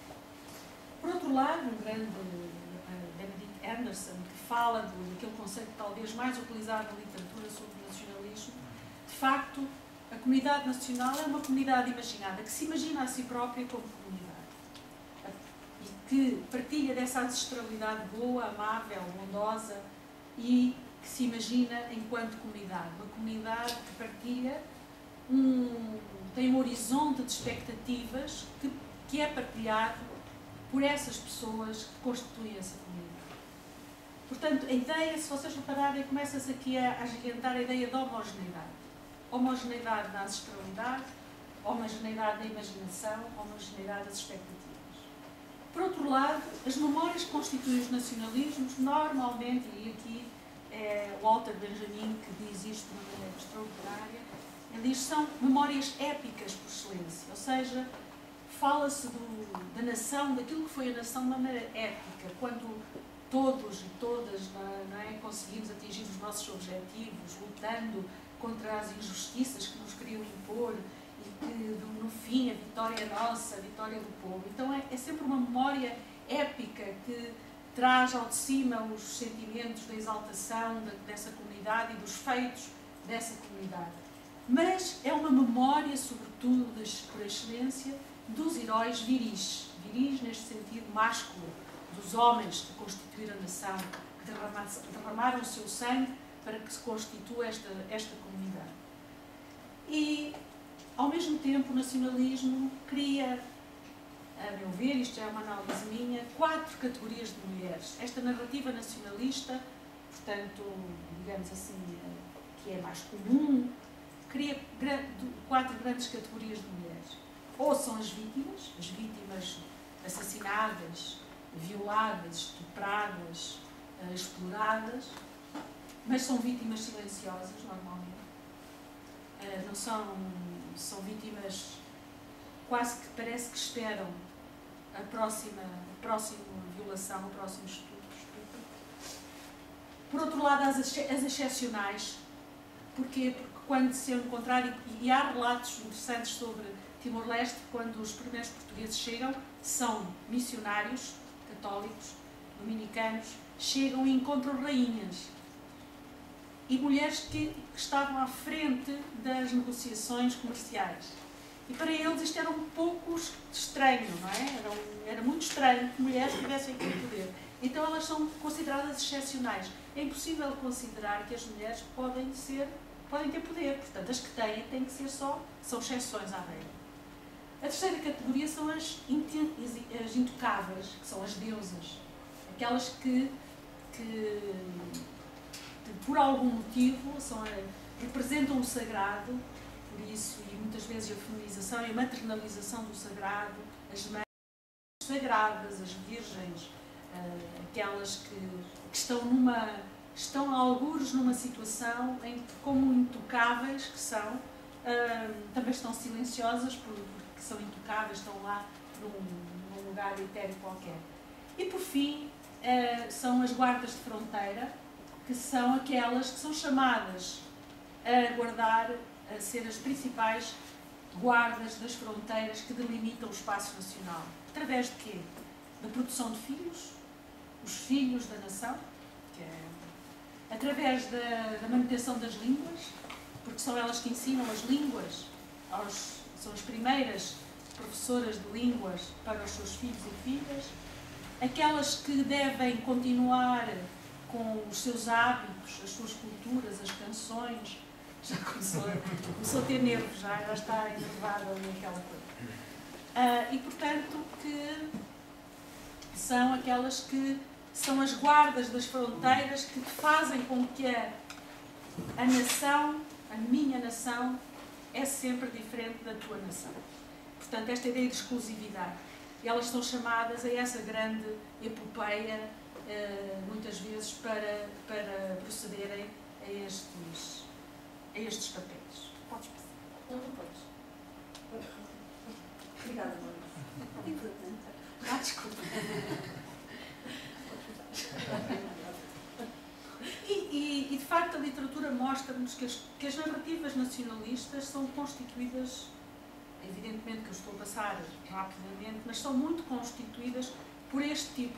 Por outro lado, um grande Benedict Anderson, que fala daquele conceito talvez mais utilizado na literatura sobre o nacionalismo, de facto, a comunidade nacional é uma comunidade imaginada, que se imagina a si própria como comunidade e que partilha dessa ancestralidade boa, amável, bondosa e que se imagina enquanto comunidade. Uma comunidade que partilha, tem um horizonte de expectativas que é partilhado por essas pessoas que constituem essa comunidade. Portanto, a ideia, se vocês repararem, começa-se aqui a agigantar a ideia de homogeneidade. Homogeneidade na ancestralidade, homogeneidade na imaginação, homogeneidade das expectativas. Por outro lado, as memórias que constituem os nacionalismos, normalmente, e aqui é Walter Benjamin que diz isto de uma maneira extraordinária, ele diz que são memórias épicas por excelência, ou seja, fala-se da nação, daquilo que foi a nação de maneira épica, quando todos e todas conseguimos atingir os nossos objetivos, lutando contra as injustiças que nos queriam impor e que, no fim, a vitória é nossa, a vitória do povo. Então é sempre uma memória épica que traz ao de cima os sentimentos da exaltação dessa comunidade e dos feitos dessa comunidade. Mas é uma memória, sobretudo, por excelência, dos heróis viris. Viris neste sentido másculo, dos homens que constituíram a nação, que derramaram o seu sangue para que se constitua esta comunidade. E, ao mesmo tempo, o nacionalismo cria, a meu ver, isto já é uma análise minha, 4 categorias de mulheres. Esta narrativa nacionalista, portanto, digamos assim, que é mais comum, cria 4 grandes categorias de mulheres. Ou são as vítimas assassinadas, violadas, estupradas, exploradas, mas são vítimas silenciosas, normalmente. Não são vítimas quase que parece que esperam a próxima violação, o próximo estupro. Por outro lado, as excepcionais. Porquê? Porque quando se encontrar, e há relatos interessantes sobre Timor-Leste, quando os primeiros portugueses chegam, são missionários católicos, dominicanos, chegam e encontram rainhas e mulheres que estavam à frente das negociações comerciais. E para eles isto era um pouco estranho, não é? Era muito estranho que mulheres tivessem aquele poder. Então elas são consideradas excepcionais. É impossível considerar que as mulheres podem ter poder. Portanto, as que têm que ser são exceções à regra. A terceira categoria são as intocáveis, que são as deusas. Aquelas que por algum motivo representam o sagrado, por isso, e muitas vezes a feminização e a maternalização do sagrado, as mães sagradas, as virgens, aquelas que estão algures numa situação em que, como intocáveis que são, também estão silenciosas porque são intocáveis, estão lá num lugar etéreo qualquer. E por fim, são as guardas de fronteira, que são aquelas que são chamadas a guardar, a ser as principais guardas das fronteiras que delimitam o espaço nacional. Através de quê? Da produção de filhos, os filhos da nação, através da manutenção das línguas, porque são elas que ensinam as línguas, são as primeiras professoras de línguas para os seus filhos e filhas, aquelas que devem continuar com os seus hábitos, as suas culturas, as canções. Já começou a ter nervos, já está enervada ali aquela coisa. E, portanto, que são aquelas que são as guardas das fronteiras que fazem com que a nação, a minha nação, é sempre diferente da tua nação. Portanto, esta ideia de exclusividade. E elas são chamadas a essa grande epopeia muitas vezes, para procederem a estes papéis. Podes passar. Não podes. Obrigada, Maurício. Ah, desculpa. E de facto a literatura mostra-nos que as narrativas nacionalistas são constituídas, evidentemente que eu estou a passar rapidamente, mas são muito constituídas por este tipo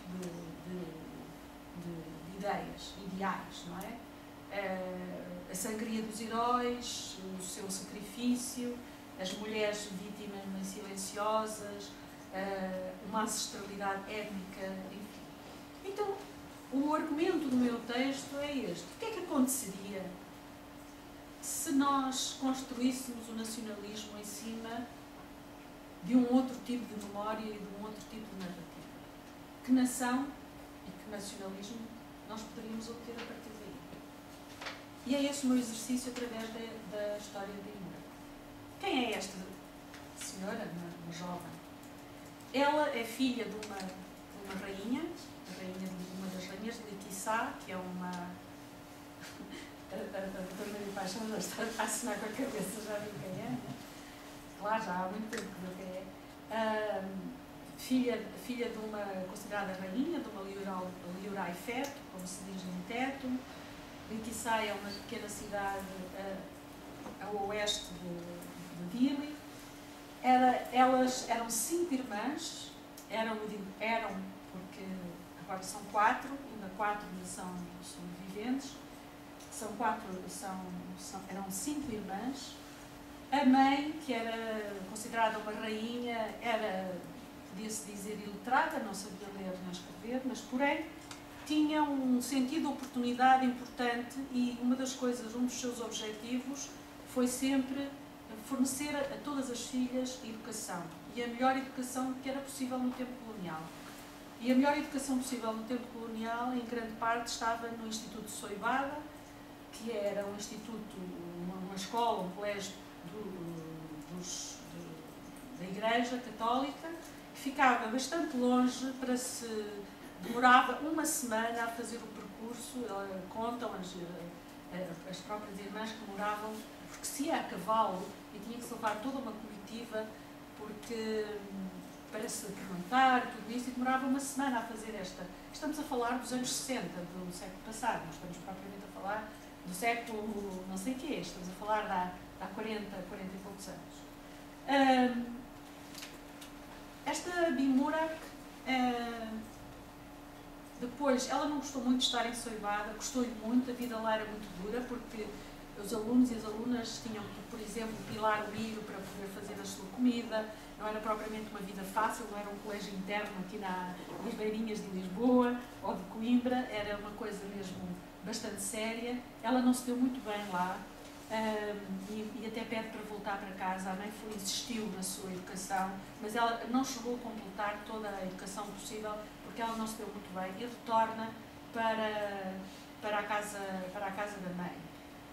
de ideias, ideais, não é? A sangria dos heróis, o seu sacrifício, as mulheres vítimas mas silenciosas, uma ancestralidade étnica, enfim. Então, o argumento do meu texto é este. O que é que aconteceria se nós construíssemos o nacionalismo em cima de um outro tipo de memória e de um outro tipo de narrativa? Que nação e que nacionalismo nós poderíamos obter a partir daí? E é esse o meu exercício através da história de Imura. Quem é esta senhora, uma jovem? Ela é filha de uma rainha, uma das rainhas de Liquiçá, que é uma... A doutora Maria Paixão já está a assinar com a cabeça, já viu quem é, né? Claro, já há muito tempo que viu quem é. Filha de uma considerada rainha, de uma Liurai Feto, como se diz no teto. Liquiçá é uma pequena cidade a oeste de Dili. Elas eram 5 irmãs, eram porque agora são 4, ainda 4 são sobreviventes, eram 5 irmãs. A mãe, que era considerada uma rainha, podia-se dizer iletrada, não sabia ler nem escrever, mas porém tinha um sentido de oportunidade importante e um dos seus objetivos foi sempre fornecer a todas as filhas educação, e a melhor educação que era possível no tempo colonial. E a melhor educação possível no tempo colonial, em grande parte, estava no Instituto de Soibada, que era um instituto, uma escola, um colégio da Igreja Católica, que ficava bastante longe, demorava uma semana a fazer o percurso. Contam as próprias irmãs que demoravam, porque se ia a cavalo e tinha que se levar toda uma comitiva, para se perguntar, tudo isso, e demorava uma semana a fazer esta. Estamos a falar dos anos 60 do século passado, não estamos propriamente a falar do século não sei o quê, estamos a falar de há 40 e poucos anos. Esta Bimurak, depois, ela não gostou muito de estar em Soibada, gostou-lhe muito, a vida lá era muito dura, porque os alunos e as alunas tinham que, por exemplo, pilar o milho para poder fazer a sua comida, não era propriamente uma vida fácil, não era um colégio interno aqui nas beirinhas de Lisboa ou de Coimbra, era uma coisa mesmo bastante séria. Ela não se deu muito bem lá, e até pede para voltar para casa. A mãe insistiu na sua educação, mas ela não chegou a completar toda a educação possível, porque ela não se deu muito bem, e retorna para a casa da mãe.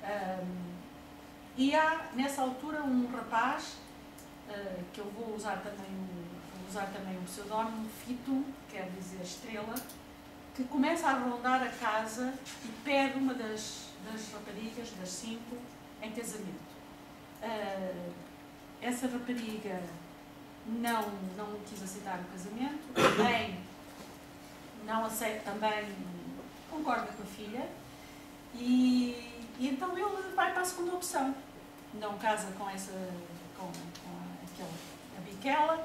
E há, nessa altura, um rapaz, que eu vou usar também o pseudónimo Fito, quer dizer estrela, que começa a rondar a casa e pede uma das raparigas, das 5, em casamento. Essa rapariga não quis aceitar o casamento, também não aceita, também concorda com a filha, e então ele vai para a segunda opção. Não casa com a Biquela,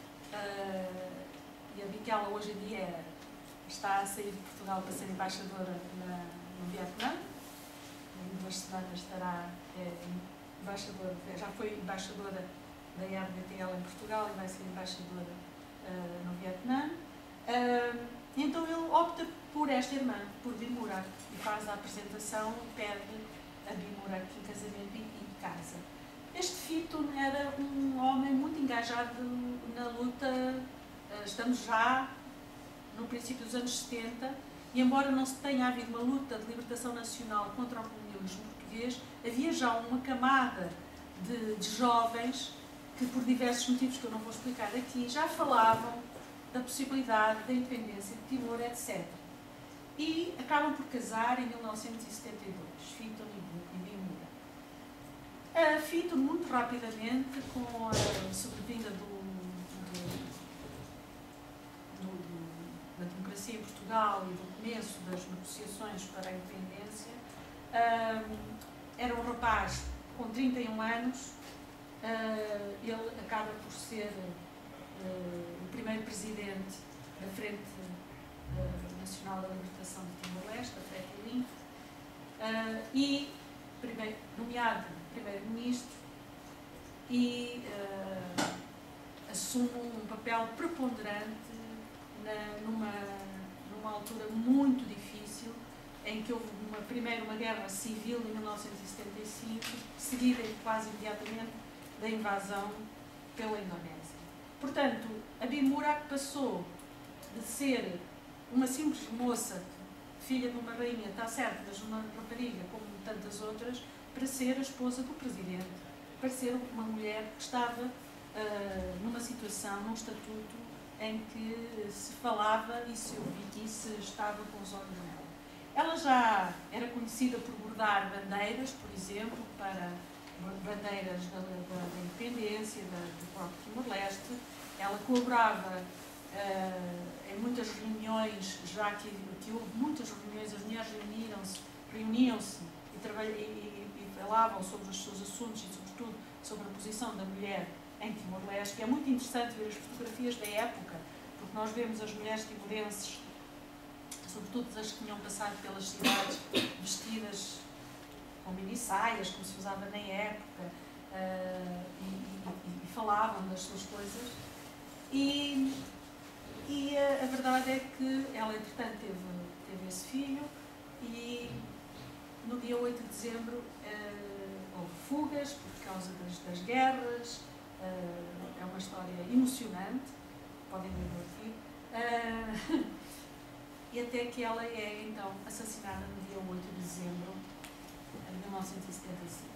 e a Biquela hoje em dia está a sair de Portugal para ser embaixadora no Vietnã. Em 2 semanas estará embaixadora, já foi embaixadora da RDTL em Portugal e vai ser embaixadora no Vietnã. Então ele opta por esta irmã, por Bimurak, e faz a apresentação e pede a Bimurak em casamento e casa. Este Fito era um homem muito engajado na luta. Estamos já no princípio dos anos 70, e embora não se tenha havido uma luta de libertação nacional contra o colonialismo português, havia já uma camada de jovens que, por diversos motivos que eu não vou explicar aqui, já falavam da possibilidade da independência de Timor, etc. e acabam por casar em 1972, Featon e Bimura. Featon, muito rapidamente, com a sobrevinda da democracia em Portugal e do começo das negociações para a independência, era um rapaz com 31 anos, ele acaba por ser o primeiro presidente da Frente Nacional da Libertação de Timor-Leste, a FRETILIN, e nomeado primeiro-ministro, e assume um papel preponderante numa altura muito difícil, em que houve primeiro uma guerra civil em 1975, seguida quase imediatamente da invasão pela Indonésia. Portanto, a Bimura passou de ser uma simples moça, filha de uma rainha, está certo, mas uma rapariga como tantas outras, para ser a esposa do presidente, para ser uma mulher que estava numa situação, num estatuto em que se falava e se estava com os olhos nela. Ela já era conhecida por bordar bandeiras, por exemplo, para bandeiras da independência, do próprio Timor-Leste. Ela colaborava em muitas reuniões, já que houve muitas reuniões, as mulheres reuniam-se e falavam sobre os seus assuntos e, sobretudo, sobre a posição da mulher em Timor-Leste. É muito interessante ver as fotografias da época, porque nós vemos as mulheres timorenses, sobretudo as que tinham passado pelas cidades, vestidas com mini-saias, como se usava na época, e falavam das suas coisas. E a verdade é que ela, entretanto, teve esse filho, e no dia 8 de dezembro houve fugas por causa das guerras. É uma história emocionante, podem ver no artigo. E até que ela é, então, assassinada no dia 8 de dezembro de 1975.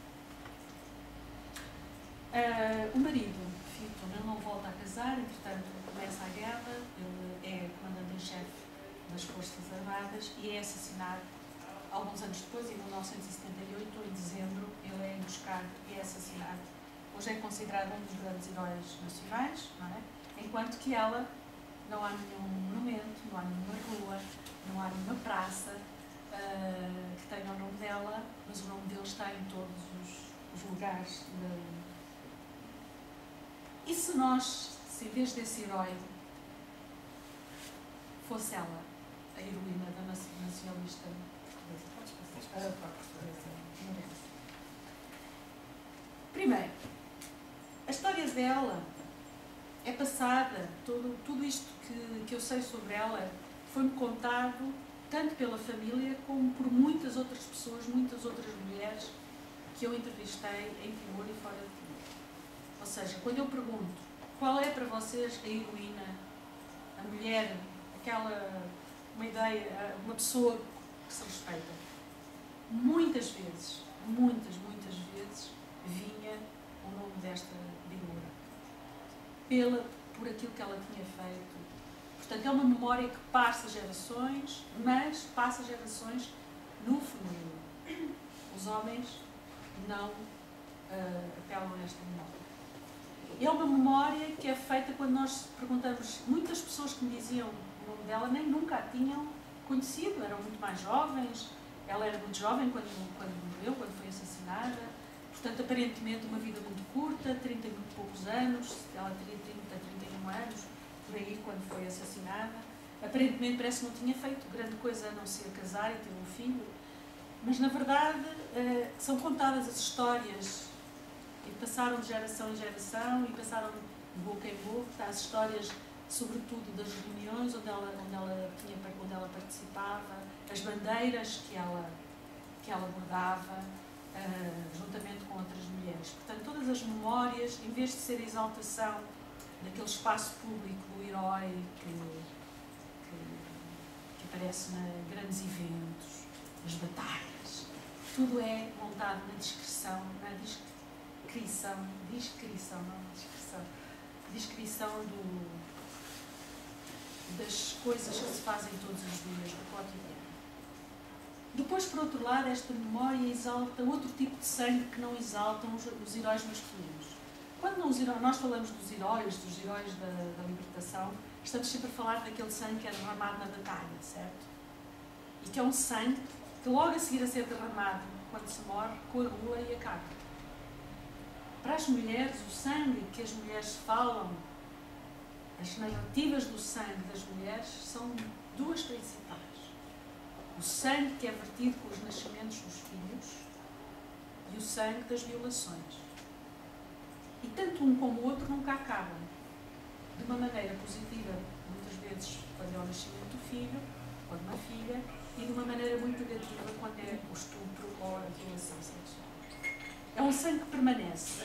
O marido, Featon, ele não volta a casar, entretanto começa a guerra, ele é comandante em chefe das Forças Armadas e é assassinado alguns anos depois, em 1978, em dezembro, ele é emboscado e é assassinado. Hoje é considerado um dos grandes heróis nacionais, não é? Enquanto que ela, não há nenhum monumento, não há nenhuma rua, não há nenhuma praça que tenha o nome dela, mas o nome dele está em todos os lugares. E se nós, se em vez desse herói, fosse ela a heroína da nacionalista portuguesa? Primeiro, a história dela é passada, tudo isto que eu sei sobre ela foi-me contado tanto pela família como por muitas outras pessoas, muitas outras mulheres que eu entrevistei em Timor e fora de Timor. Ou seja, quando eu pergunto qual é para vocês a heroína, a mulher, uma ideia, uma pessoa que se respeita, muitas vezes vinha o nome desta Bimura, por aquilo que ela tinha feito. Portanto, é uma memória que passa gerações, mas passa gerações no feminino. Os homens não apelam a esta memória. É uma memória que é feita quando nós perguntamos, muitas pessoas que me diziam o nome dela nem nunca a tinham conhecido, eram muito mais jovens, ela era muito jovem quando morreu, quando foi assassinada, portanto, aparentemente uma vida muito curta, 30 e muito poucos anos, ela teria 31 anos, por aí, quando foi assassinada. Aparentemente parece que não tinha feito grande coisa a não ser casar e ter um filho, mas na verdade são contadas as histórias e passaram de geração em geração e passaram de boca em boca, as histórias sobretudo das reuniões onde ela participava, as bandeiras que ela bordava, juntamente com outras mulheres. Portanto, todas as memórias, em vez de ser a exaltação daquele espaço público do herói que aparece em grandes eventos, nas batalhas, tudo é montado na descrição das coisas que se fazem todos os dias, do cotidiano. Depois, por outro lado, esta memória exalta outro tipo de sangue que não exaltam os heróis masculinos. Quando nós falamos dos heróis da libertação, estamos sempre a falar daquele sangue que é derramado na batalha, certo? E que é um sangue que logo a seguir a ser derramado, quando se morre, coagula e acaba. Para as mulheres, o sangue que as mulheres falam, as narrativas do sangue das mulheres, são duas principais. O sangue que é vertido com os nascimentos dos filhos e o sangue das violações. E tanto um como o outro nunca acabam. De uma maneira positiva, muitas vezes, quando é o nascimento do filho ou de uma filha, e de uma maneira muito negativa quando é o estupro ou a violação sexual. É um sangue que permanece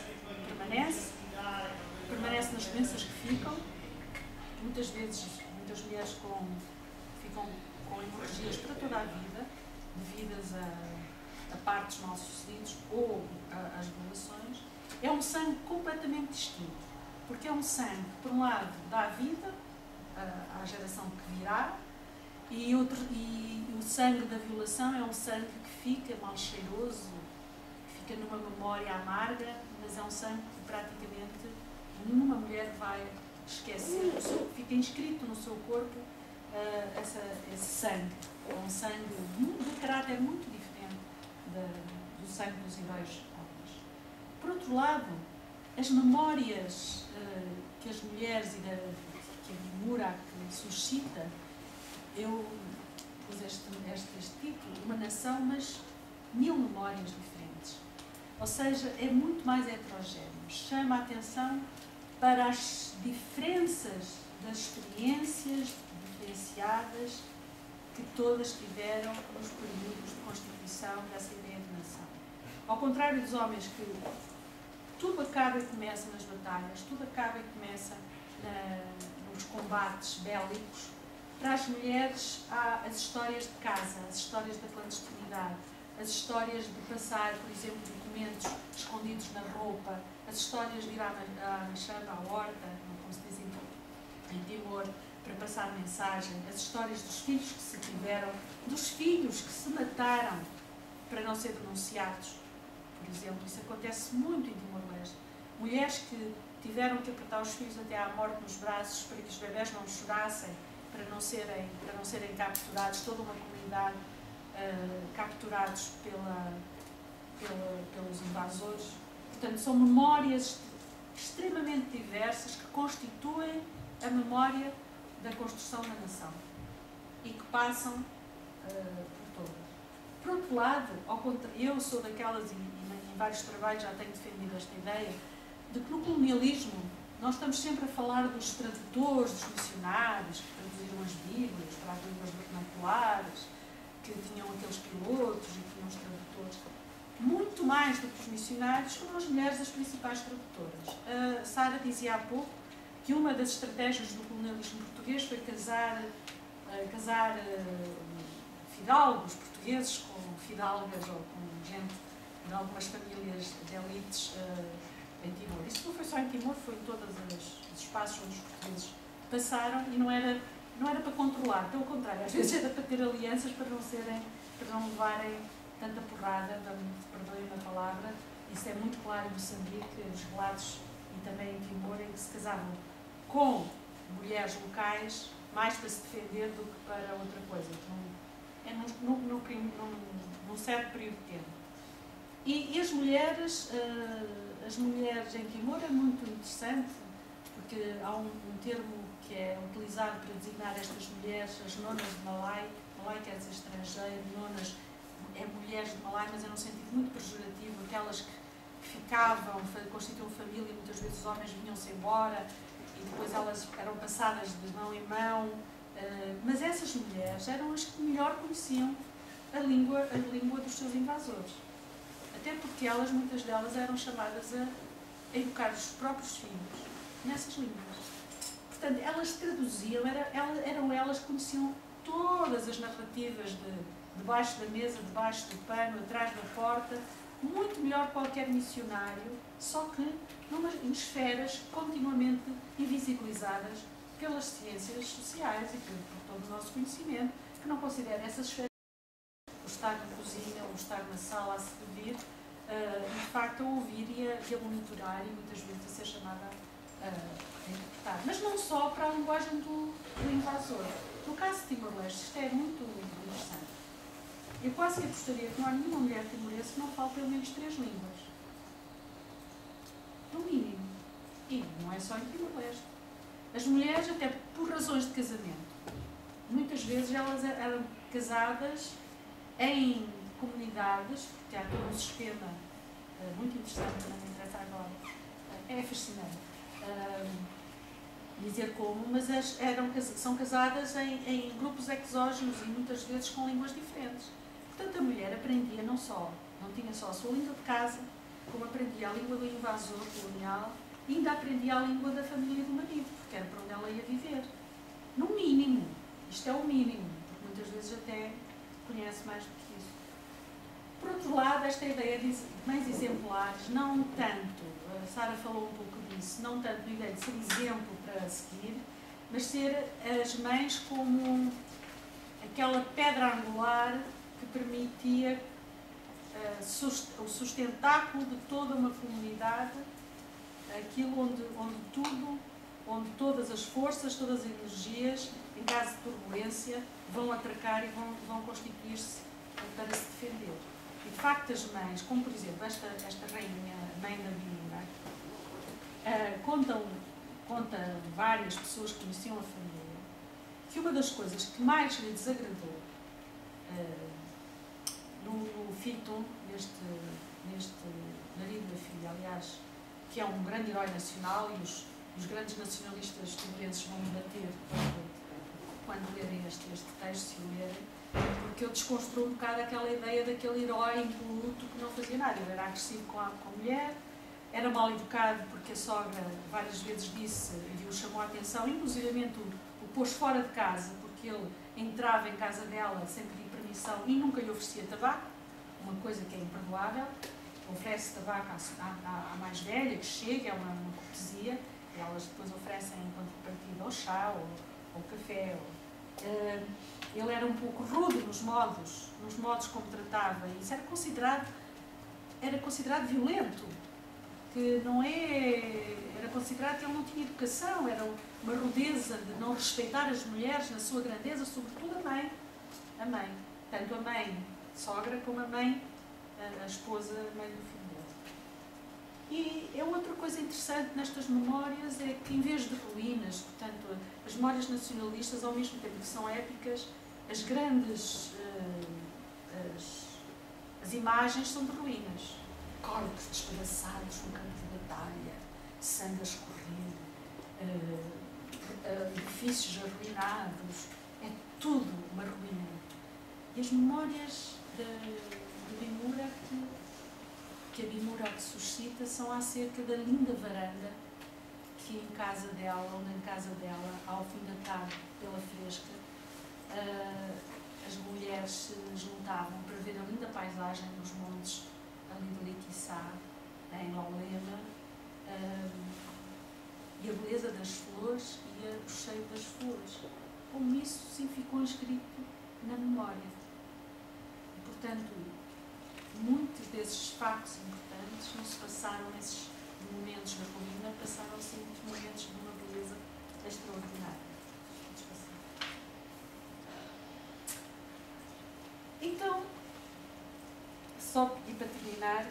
nas doenças que ficam, muitas vezes, muitas mulheres ficam com hemorragias para toda a vida, devidas a partos mal sucedidos ou às violações. É um sangue completamente distinto, porque é um sangue que, por um lado, dá vida à geração que virá, e o sangue da violação é um sangue que fica mal cheiroso, que fica numa memória amarga, mas é um sangue que praticamente nenhuma mulher vai esquecer, fica inscrito no seu corpo esse sangue. É um sangue de caráter muito diferente do sangue dos heróis homens. Por outro lado, as memórias que as mulheres que a Murak suscita, eu pus este título, uma nação, mas 1000 memórias diferentes. Ou seja, é muito mais heterogéneo. Chama a atenção para as diferenças das experiências diferenciadas que todas tiveram nos períodos de constituição dessa ideia de nação. Ao contrário dos homens, que tudo acaba e começa nas batalhas, tudo acaba e começa nos combates bélicos. Para as mulheres há as histórias de casa, as histórias da clandestinidade, as histórias de passar, por exemplo, documentos escondidos na roupa, as histórias de ir à machamba, à horta, como se diz em Timor, para passar mensagem, as histórias dos filhos que se tiveram, dos filhos que se mataram para não ser denunciados, por exemplo. Isso acontece muito em Timor-Leste. Mulheres que tiveram que apertar os filhos até à morte nos braços para que os bebés não chorassem, para não serem capturados, toda uma comunidade capturados pelos invasores. Portanto, são memórias extremamente diversas que constituem a memória da construção da nação e que passam por todas. Por outro lado, eu sou daquelas, e em vários trabalhos já tenho defendido esta ideia, de que no colonialismo nós estamos sempre a falar dos tradutores, dos missionários que traduziram as Bíblias para as línguas vernaculares, que tinham aqueles pilotos e tinham os tradutores. Muito mais do que os missionários foram as mulheres as principais tradutoras. A Sara dizia há pouco que uma das estratégias do colonialismo português foi casar fidalgos portugueses com fidalgas ou com gente de algumas famílias de elites em Timor. Isso não foi só em Timor, foi em todos os espaços onde os portugueses passaram, e não era para controlar, pelo contrário, às vezes era para ter alianças para não levarem tanta porrada, perdoem a palavra. Isso é muito claro em Moçambique, os relatos, e também em Timor, em que se casavam com mulheres locais mais para se defender do que para outra coisa. Num certo período de tempo. E as mulheres em Timor é muito interessante, porque há um termo que é utilizado para designar estas mulheres, as nonas de Malai. Malai quer dizer estrangeiro, nonas é mulheres de Malai, mas é num sentido muito pejorativo, aquelas que ficavam, constituíam família, e muitas vezes os homens vinham-se embora e depois elas eram passadas de mão em mão, mas essas mulheres eram as que melhor conheciam a língua dos seus invasores. Até porque elas, muitas delas, eram chamadas a educar os próprios filhos nessas línguas. Portanto, elas traduziam, eram elas que conheciam todas as narrativas debaixo da mesa, debaixo do pano, atrás da porta, muito melhor que qualquer missionário, só que em esferas continuamente invisibilizadas pelas ciências sociais e por todo o nosso conhecimento, que não considera essas esferas. Os estar na cozinha ou estar na sala a servir, e de facto a ouvir e a monitorar e muitas vezes a ser chamada a interpretar. Mas não só para a linguagem do invasor. No caso de Timor-Leste, isto é muito interessante. Eu quase que apostaria que não há nenhuma mulher timorense que não fale pelo menos 3 línguas. No mínimo. E não é só em Timor-Leste. As mulheres, até por razões de casamento, muitas vezes elas eram casadas em comunidades, porque há todo um sistema muito interessante, que não me interessa agora, é fascinante dizer como, mas são casadas em grupos exógenos e muitas vezes com línguas diferentes. Portanto, a mulher aprendia não tinha só a sua língua de casa, como aprendia a língua do invasor colonial e ainda aprendia a língua da família do marido, porque era para onde ela ia viver. No mínimo, isto é o mínimo, porque muitas vezes até conhece mais do que isso. Por outro lado, esta ideia de mães exemplares, não tanto, a Sara falou um pouco disso, não tanto na ideia de ser exemplo para seguir, mas ser as mães como aquela pedra angular que permitia o sustentáculo de toda uma comunidade, aquilo onde todas as forças, todas as energias, em caso de turbulência, vão atracar e vão constituir-se para se defender. E de facto as mães, como por exemplo esta rainha, mãe da Bimura, conta várias pessoas que conheciam a família, que uma das coisas que mais lhe desagradou no Fitum, neste marido da filha, aliás, que é um grande herói nacional, e os grandes nacionalistas timorenses vão debater quando lerem este texto, se o lerem, porque ele desconstruiu um bocado aquela ideia daquele herói impoluto que não fazia nada. Ele era agressivo com a mulher, era mal educado porque a sogra várias vezes disse e o chamou a atenção, inclusivamente o pôs fora de casa, porque ele entrava em casa dela sem pedir permissão e nunca lhe oferecia tabaco, uma coisa que é imperdoável. Oferece tabaco à mais velha, que chega, é uma cortesia, e elas depois oferecem em contrapartida ao chá ou café. Ele era um pouco rude nos modos como tratava, e isso era considerado violento, que não era considerado que ele não tinha educação, era uma rudeza de não respeitar as mulheres na sua grandeza, sobretudo a mãe, tanto a mãe sogra como a mãe, a esposa, a mãe do filho dele. E é outra coisa interessante nestas memórias, é que em vez de ruínas, portanto, as memórias nacionalistas, ao mesmo tempo que são épicas, as grandes as imagens são de ruínas. Corpos despedaçados no campo de batalha, sangue a escorrer, edifícios arruinados, é tudo uma ruína. E as memórias de Bimura que a Bimura suscita são acerca da linda varanda que em casa dela, ou na casa dela, ao fim da tarde, pela fresca, as mulheres se juntavam para ver a linda paisagem dos montes ali de Liquiçá, em Laulema, e a beleza das flores e o cheiro das flores. Como isso sim ficou inscrito na memória. E, portanto, muitos desses factos importantes não se passaram nesses momentos da ruína, passaram sim momentos de uma beleza extraordinária. Então, só pedir para terminar,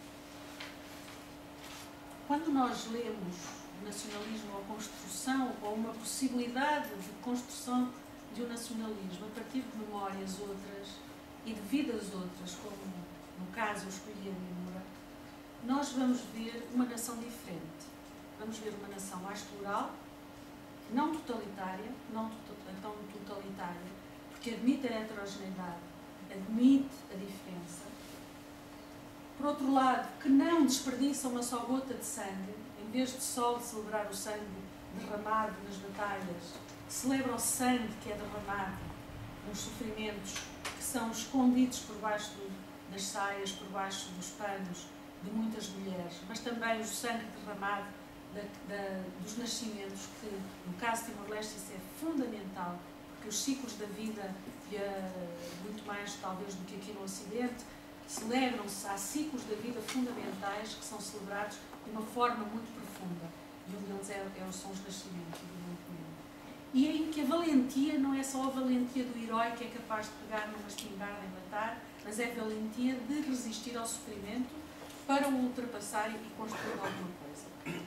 quando nós lemos o nacionalismo ou a construção, ou uma possibilidade de construção de um nacionalismo a partir de memórias outras e de vidas outras, como no caso eu escolhi a Bimura, nós vamos ver uma nação diferente. Vamos ver uma nação mais plural, não totalitária, não tão totalitária, porque admite a heterogeneidade, admite a diferença. Por outro lado, que não desperdiça uma só gota de sangue, em vez de só celebrar o sangue derramado nas batalhas, celebra o sangue que é derramado nos sofrimentos que são escondidos por baixo das saias, por baixo dos panos de muitas mulheres, mas também o sangue derramado dos nascimentos, que no caso de Timor-Leste isso é fundamental, porque os ciclos da vida muito mais talvez do que aqui no Ocidente, celebram-se, há ciclos da vida fundamentais que são celebrados de uma forma muito profunda. E um deles são os nascimentos, evidentemente. E em que a valentia não é só a valentia do herói que é capaz de pegar numa espingarda e matar, mas é a valentia de resistir ao sofrimento para o ultrapassar e construir alguma coisa.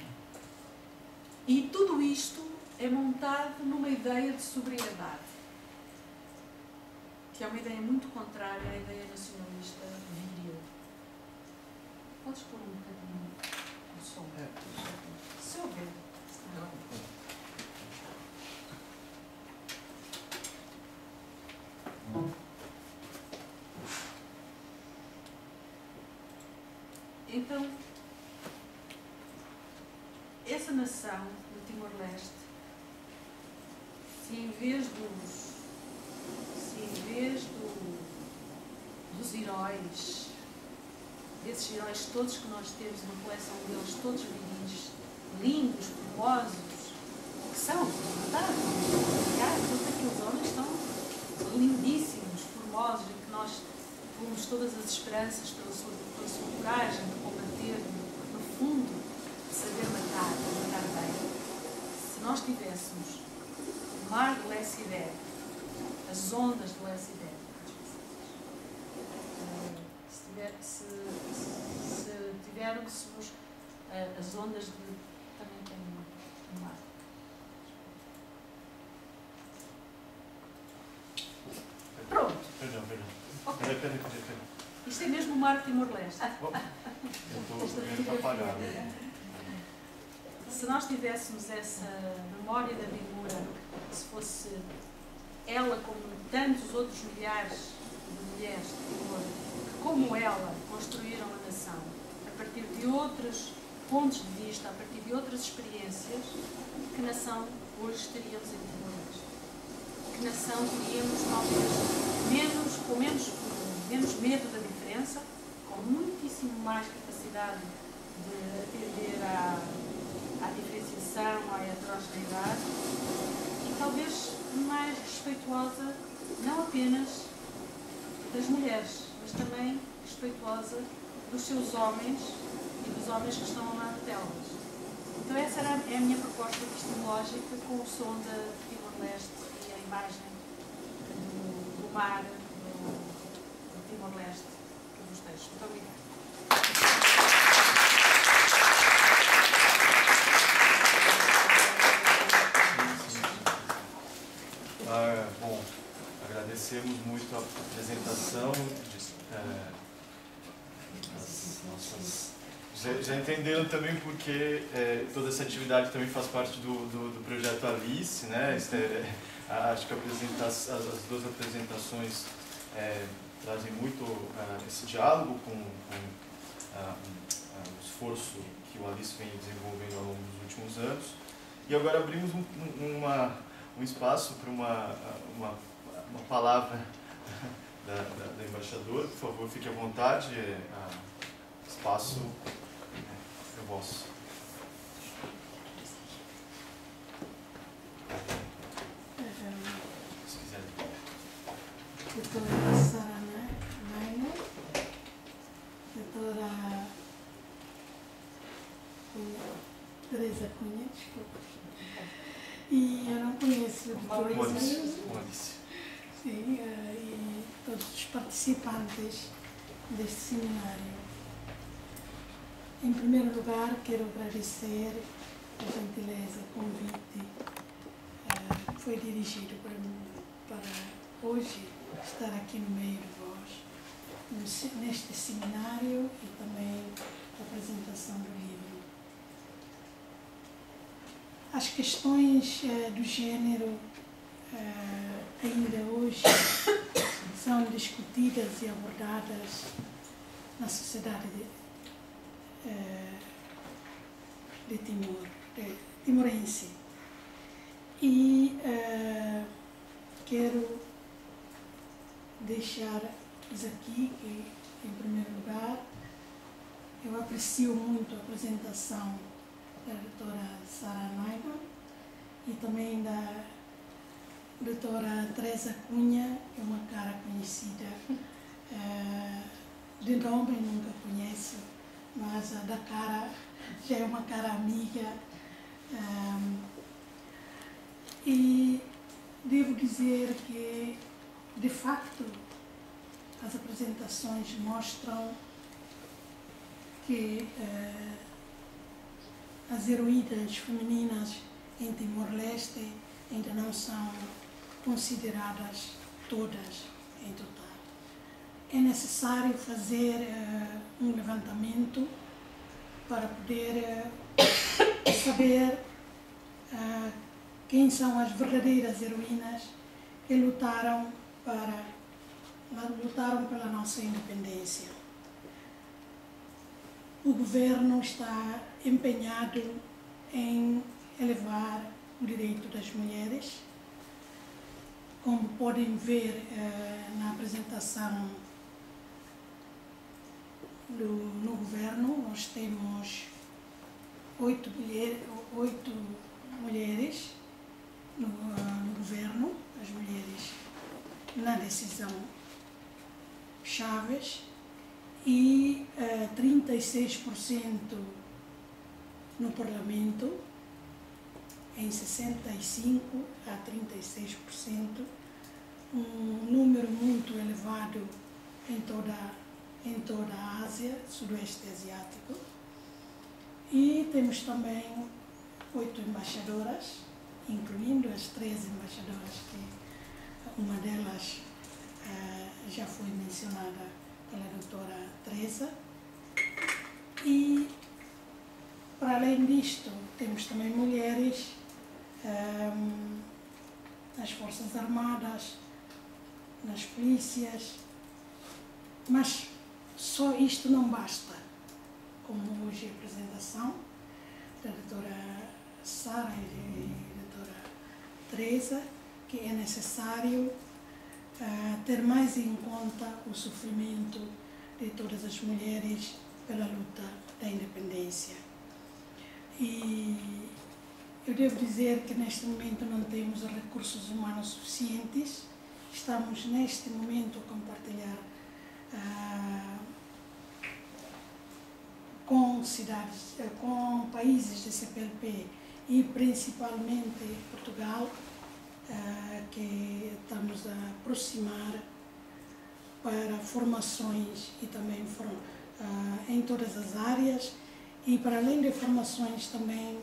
E tudo isto é montado numa ideia de sobriedade, que é uma ideia muito contrária à ideia nacionalista viril. Podes pôr um bocadinho o som? Se eu ver. Então, essa nação do Timor-Leste, se em vez dos heróis, desses heróis todos que nós temos, uma coleção deles, todos viris, lindos, formosos, que são, verdade, todos aqueles homens estão lindíssimos, formosos, em que nós pomos todas as esperanças pela sua coragem de combater, no fundo, de saber matar bem. Se nós tivéssemos o mar de Lessidé, as ondas de Lessidé, se tivéssemos as ondas de... também tem um mar. Pronto. Perdão. Okay. Peraí. Isto é mesmo o mar de Timor-Leste. Eu estou vendo apagado. Se nós tivéssemos essa memória da Bimura, se fosse ela, como tantos outros milhares de mulheres de Timor, que como ela construíram a nação, a partir de outros pontos de vista, a partir de outras experiências, que nação hoje teríamos em Timor-Leste? Que nação teríamos, talvez, com menos medo da diferença, com muitíssimo mais capacidade de atender à diferenciação, à heterogeneidade e talvez mais respeituosa, não apenas das mulheres, mas também respeituosa dos seus homens e dos homens que estão ao lado delas. Então essa é a minha proposta epistemológica com o som da Timor-Leste e a imagem do mar do Timor-Leste que vos deixo. Muito obrigada. Bom, agradecemos muito a apresentação. Já entenderam também porque toda essa atividade também faz parte do projeto Alice, né? Acho que as duas apresentações trazem muito esse diálogo com o esforço que o Alice vem desenvolvendo ao longo dos últimos anos. E agora abrimos um espaço para uma palavra da embaixadora. Por favor, fique à vontade. O espaço é vosso. Se quiser. Doutora Sara Naina, doutora Teresa Cunha, desculpa. E eu não conheço a doutora Maurício. Sim, e todos os participantes deste seminário. Em primeiro lugar, quero agradecer a gentileza, o convite que foi dirigido para hoje estar aqui no meio de vós, neste seminário e também a apresentação do livro. As questões do género ainda hoje são discutidas e abordadas na sociedade de Timor, timorense. E quero deixar-vos aqui que, em primeiro lugar, eu aprecio muito a apresentação da doutora Sara Naina e também da doutora Teresa Cunha é uma cara conhecida. De nome nunca conheço, mas da cara já é uma cara amiga. E devo dizer que, de facto, as apresentações mostram que as heroínas femininas em Timor-Leste ainda não são consideradas todas em total. É necessário fazer um levantamento para poder saber quem são as verdadeiras heroínas que lutaram pela nossa independência. O governo está empenhado em elevar o direito das mulheres. Como podem ver na apresentação no governo, nós temos 8 mulheres no governo, as mulheres na decisão chaves, e 36% no parlamento, em 65% a 36%, um número muito elevado em toda a Ásia, Sudoeste Asiático. E temos também 8 embaixadoras, incluindo as 3 embaixadoras, que uma delas já foi mencionada pela doutora Teresa. E, para além disto, temos também mulheres nas Forças Armadas, nas polícias, mas só isto não basta. Como hoje a apresentação da doutora Sara e da doutora Teresa, que é necessário ter mais em conta o sofrimento de todas as mulheres pela luta da independência. E eu devo dizer que neste momento não temos recursos humanos suficientes. Estamos neste momento a compartilhar com países da CPLP e principalmente Portugal, que estamos a aproximar para formações e também em todas as áreas, e para além de formações também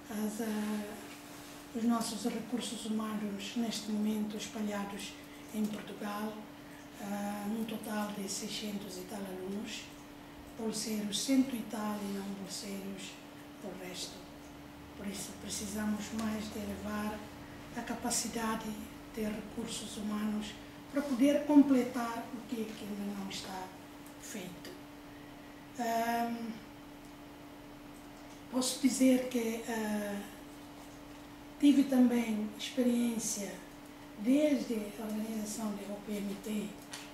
os nossos recursos humanos neste momento espalhados em Portugal, num total de 600 e tal alunos, bolseiros 100 e tal e não bolseiros do resto. Por isso precisamos mais de elevar a capacidade de recursos humanos para poder completar o que ainda não está feito. Posso dizer que tive também experiência desde a organização da OPMT,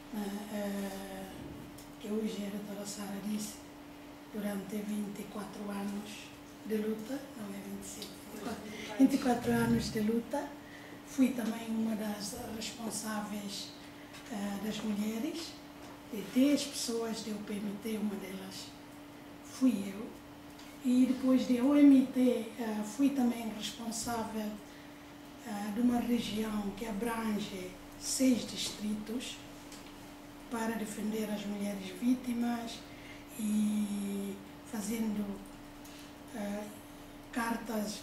que hoje a doutora Sara disse, durante 24 anos de luta, não é 25, 24 anos de luta. Fui também uma das responsáveis das mulheres, de 10 pessoas de OPMT, uma delas fui eu. E depois de OMT, fui também responsável de uma região que abrange 6 distritos para defender as mulheres vítimas e fazendo cartas,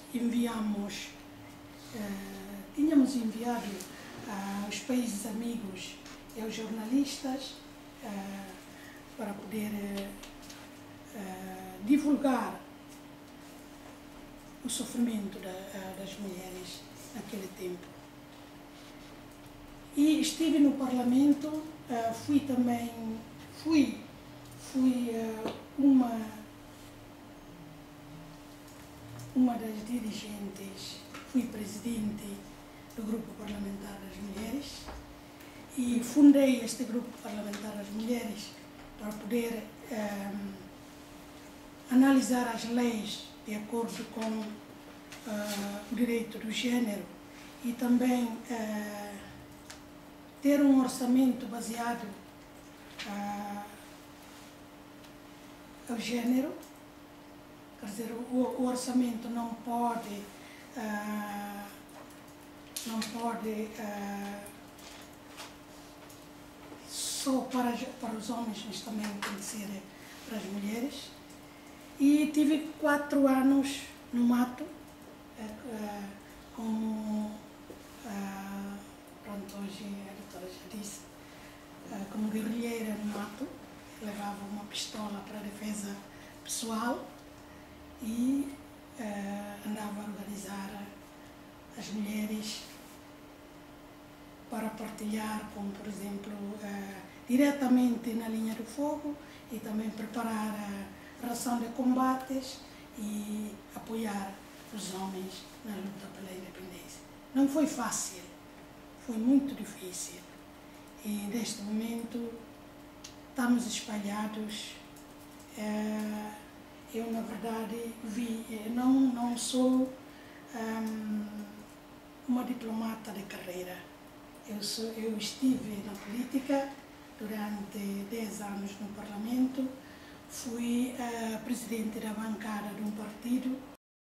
tínhamos enviado aos países amigos e aos jornalistas para poder divulgar o sofrimento das mulheres naquele tempo. E estive no Parlamento, fui uma das dirigentes, fui presidente do Grupo Parlamentar das Mulheres e fundei este Grupo Parlamentar das Mulheres para poder analisar as leis de acordo com o direito do género e também ter um orçamento baseado ao género, quer dizer, o orçamento não pode só para os homens, mas também tem que ser para as mulheres. E tive 4 anos no mato, como pronto, hoje a doutora já disse, como guerrilheira no mato. Levava uma pistola para a defesa pessoal e andava a organizar as mulheres para partilhar, como por exemplo, diretamente na linha do fogo, e também preparar a ração de combates e apoiar os homens na luta pela independência. Não foi fácil, foi muito difícil, e neste momento estamos espalhados. Eu, na verdade, não sou uma diplomata de carreira. Eu estive na política durante 10 anos no Parlamento, fui presidente da bancada de um partido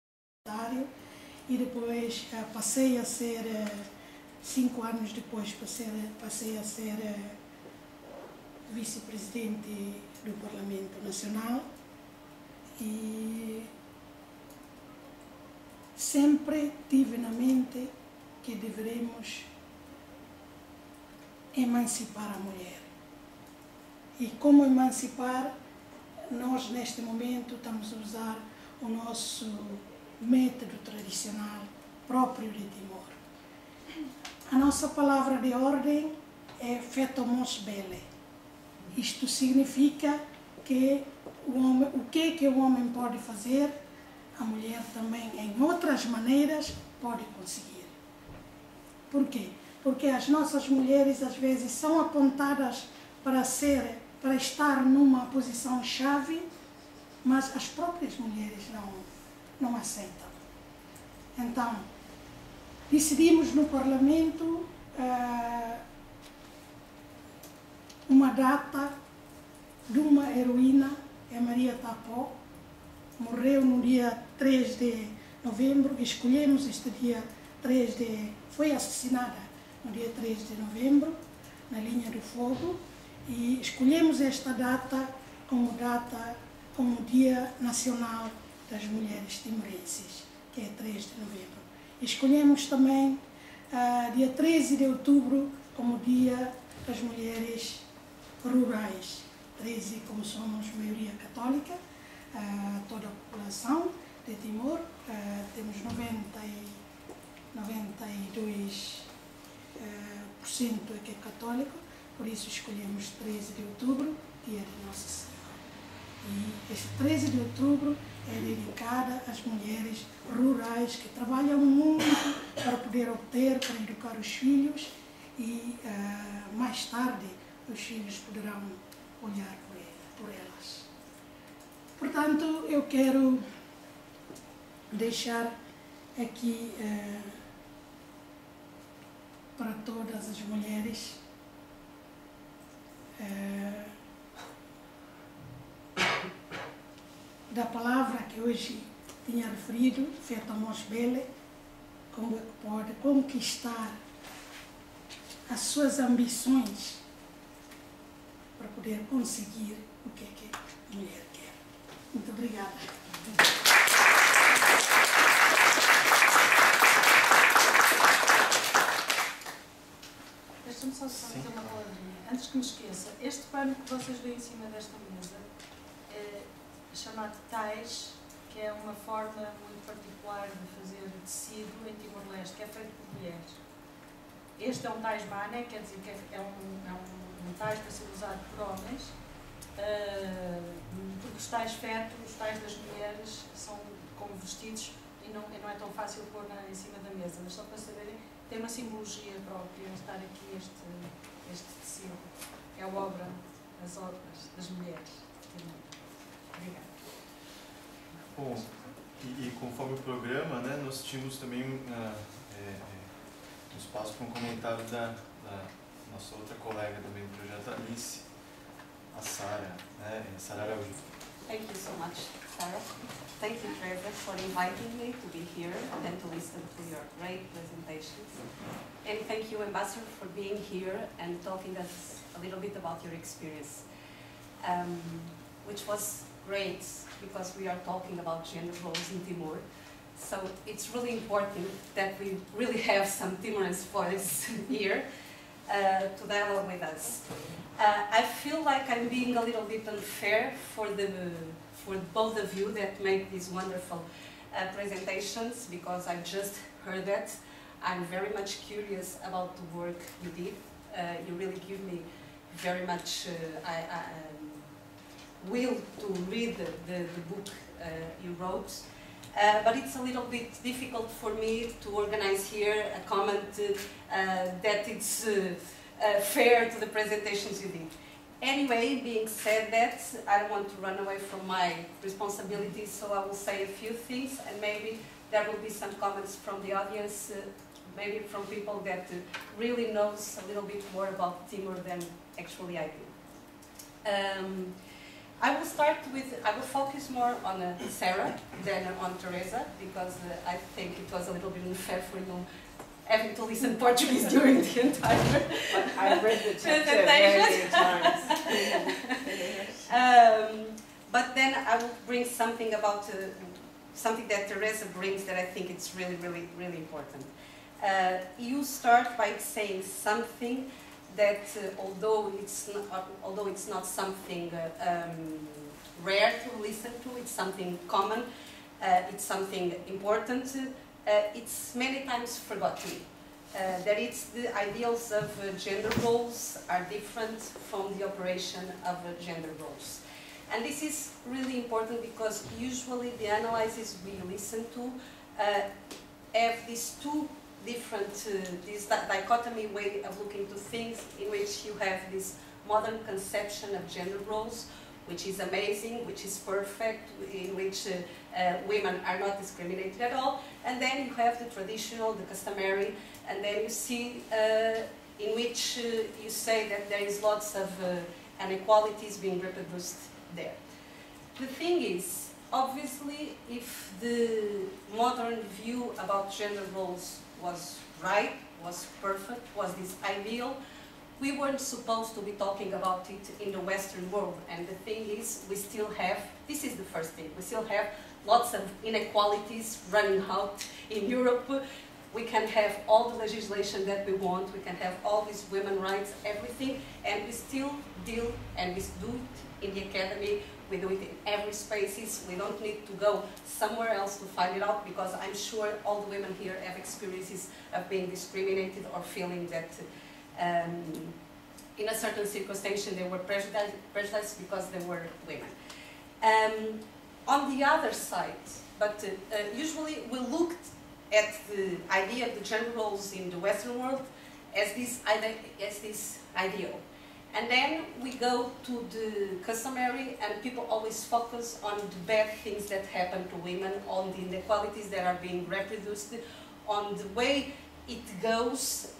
e depois passei a ser, 5 anos depois, passei a ser vice-presidente do Parlamento Nacional, e sempre tive na mente que deveremos emancipar a mulher. E como emancipar? Nós, neste momento, estamos a usar o nosso método tradicional próprio de Timor. A nossa palavra de ordem é fetomos bele. Isto significa que o que o homem pode fazer, a mulher também, em outras maneiras, pode conseguir. Por quê? Porque as nossas mulheres, às vezes, são apontadas para estar numa posição-chave, mas as próprias mulheres não aceitam. Então, decidimos no Parlamento uma data de uma heroína, é Maria Tapó, morreu no dia 3 de novembro, escolhemos este dia foi assassinada no dia 3 de novembro, na linha do fogo, e escolhemos esta data como Dia Nacional das Mulheres Timorenses, que é 3 de novembro. Escolhemos também dia 13 de outubro como Dia das Mulheres Rurais. 13, como somos maioria católica, toda a população de Timor, temos 92% que é católico, por isso escolhemos 13 de outubro, dia de Nossa Senhora. E este 13 de outubro é dedicada às mulheres rurais que trabalham muito para poder obter, para educar os filhos, e mais tarde os filhos poderão olhar por elas. Portanto, eu quero deixar aqui para todas as mulheres da palavra que hoje tinha referido, fetomos bele, como é que pode conquistar as suas ambições para poder conseguir o que é que a mulher quer. Muito obrigada. Deixa-me só dizer uma palavrinha, antes que me esqueça. Este pano que vocês veem em cima desta mesa é chamado tais, que é uma forma muito particular de fazer tecido em Timor-Leste, que é feito por mulheres. Este é um tais bane, quer dizer que é um tais para ser usado por homens, porque os tais fetos, os tais das mulheres, são como vestidos e não é tão fácil pôr em cima da mesa, mas só para saberem, tem uma simbologia própria estar aqui este tecido. É a obra, as obras das mulheres. Obrigada. Bom, e conforme o programa, né, nós tínhamos também espaço para um comentário da nossa outra colega também do projeto, Alice, a Sara, né? Sara Araújo. Thank you so much, Sarah. Thank you, Teresa, for inviting me to be here and to listen to your great presentations. And thank you, Ambassador, for being here and talking us a little bit about your experience, which was great because we are talking about gender roles in Timor. So it's really important that we really have some Timorese voice here to dialogue with us. I feel like I'm being a little bit unfair for both of you that make these wonderful presentations, because I just heard that. I'm very much curious about the work you did. You really give me very much will to read the book you wrote. But it's a little bit difficult for me to organize here a comment that it's fair to the presentations you did. Anyway, being said that, I don't want to run away from my responsibilities, so I will say a few things, and maybe there will be some comments from the audience, maybe from people that really knows a little bit more about Timor than actually I do. I will focus more on Sarah than on Teresa, because I think it was a little bit unfair for you having to listen Portuguese during the entire I read the chapter many times. But then I will bring something about something that Teresa brings that I think it's really, really, really important. You start by saying something that although it's not something rare to listen to, it's something common, it's something important, it's many times forgotten. That it's the ideals of gender roles are different from the operation of gender roles. And this is really important because usually the analyses we listen to have these two different, this dichotomy way of looking to things, in which you have this modern conception of gender roles, which is amazing, which is perfect, in which women are not discriminated at all, and then you have the traditional, the customary, and then you see in which you say that there is lots of inequalities being reproduced there. The thing is, obviously, if the modern view about gender roles was right, was perfect, was this ideal, we weren't supposed to be talking about it in the Western world. And the thing is, we still have, this is the first thing, we still have lots of inequalities running out in Europe. We can have all the legislation that we want, we can have all these women's rights, everything, and we still deal, and we do it in the academy, we do it in every spaces. We don't need to go somewhere else to find it out, because I'm sure all the women here have experiences of being discriminated or feeling that in a certain circumstance they were prejudiced because they were women. On the other side, but usually we looked at the idea of the gender roles in the Western world as this ideal. And then we go to the customary, and people always focus on the bad things that happen to women, on the inequalities that are being reproduced, on the way it goes,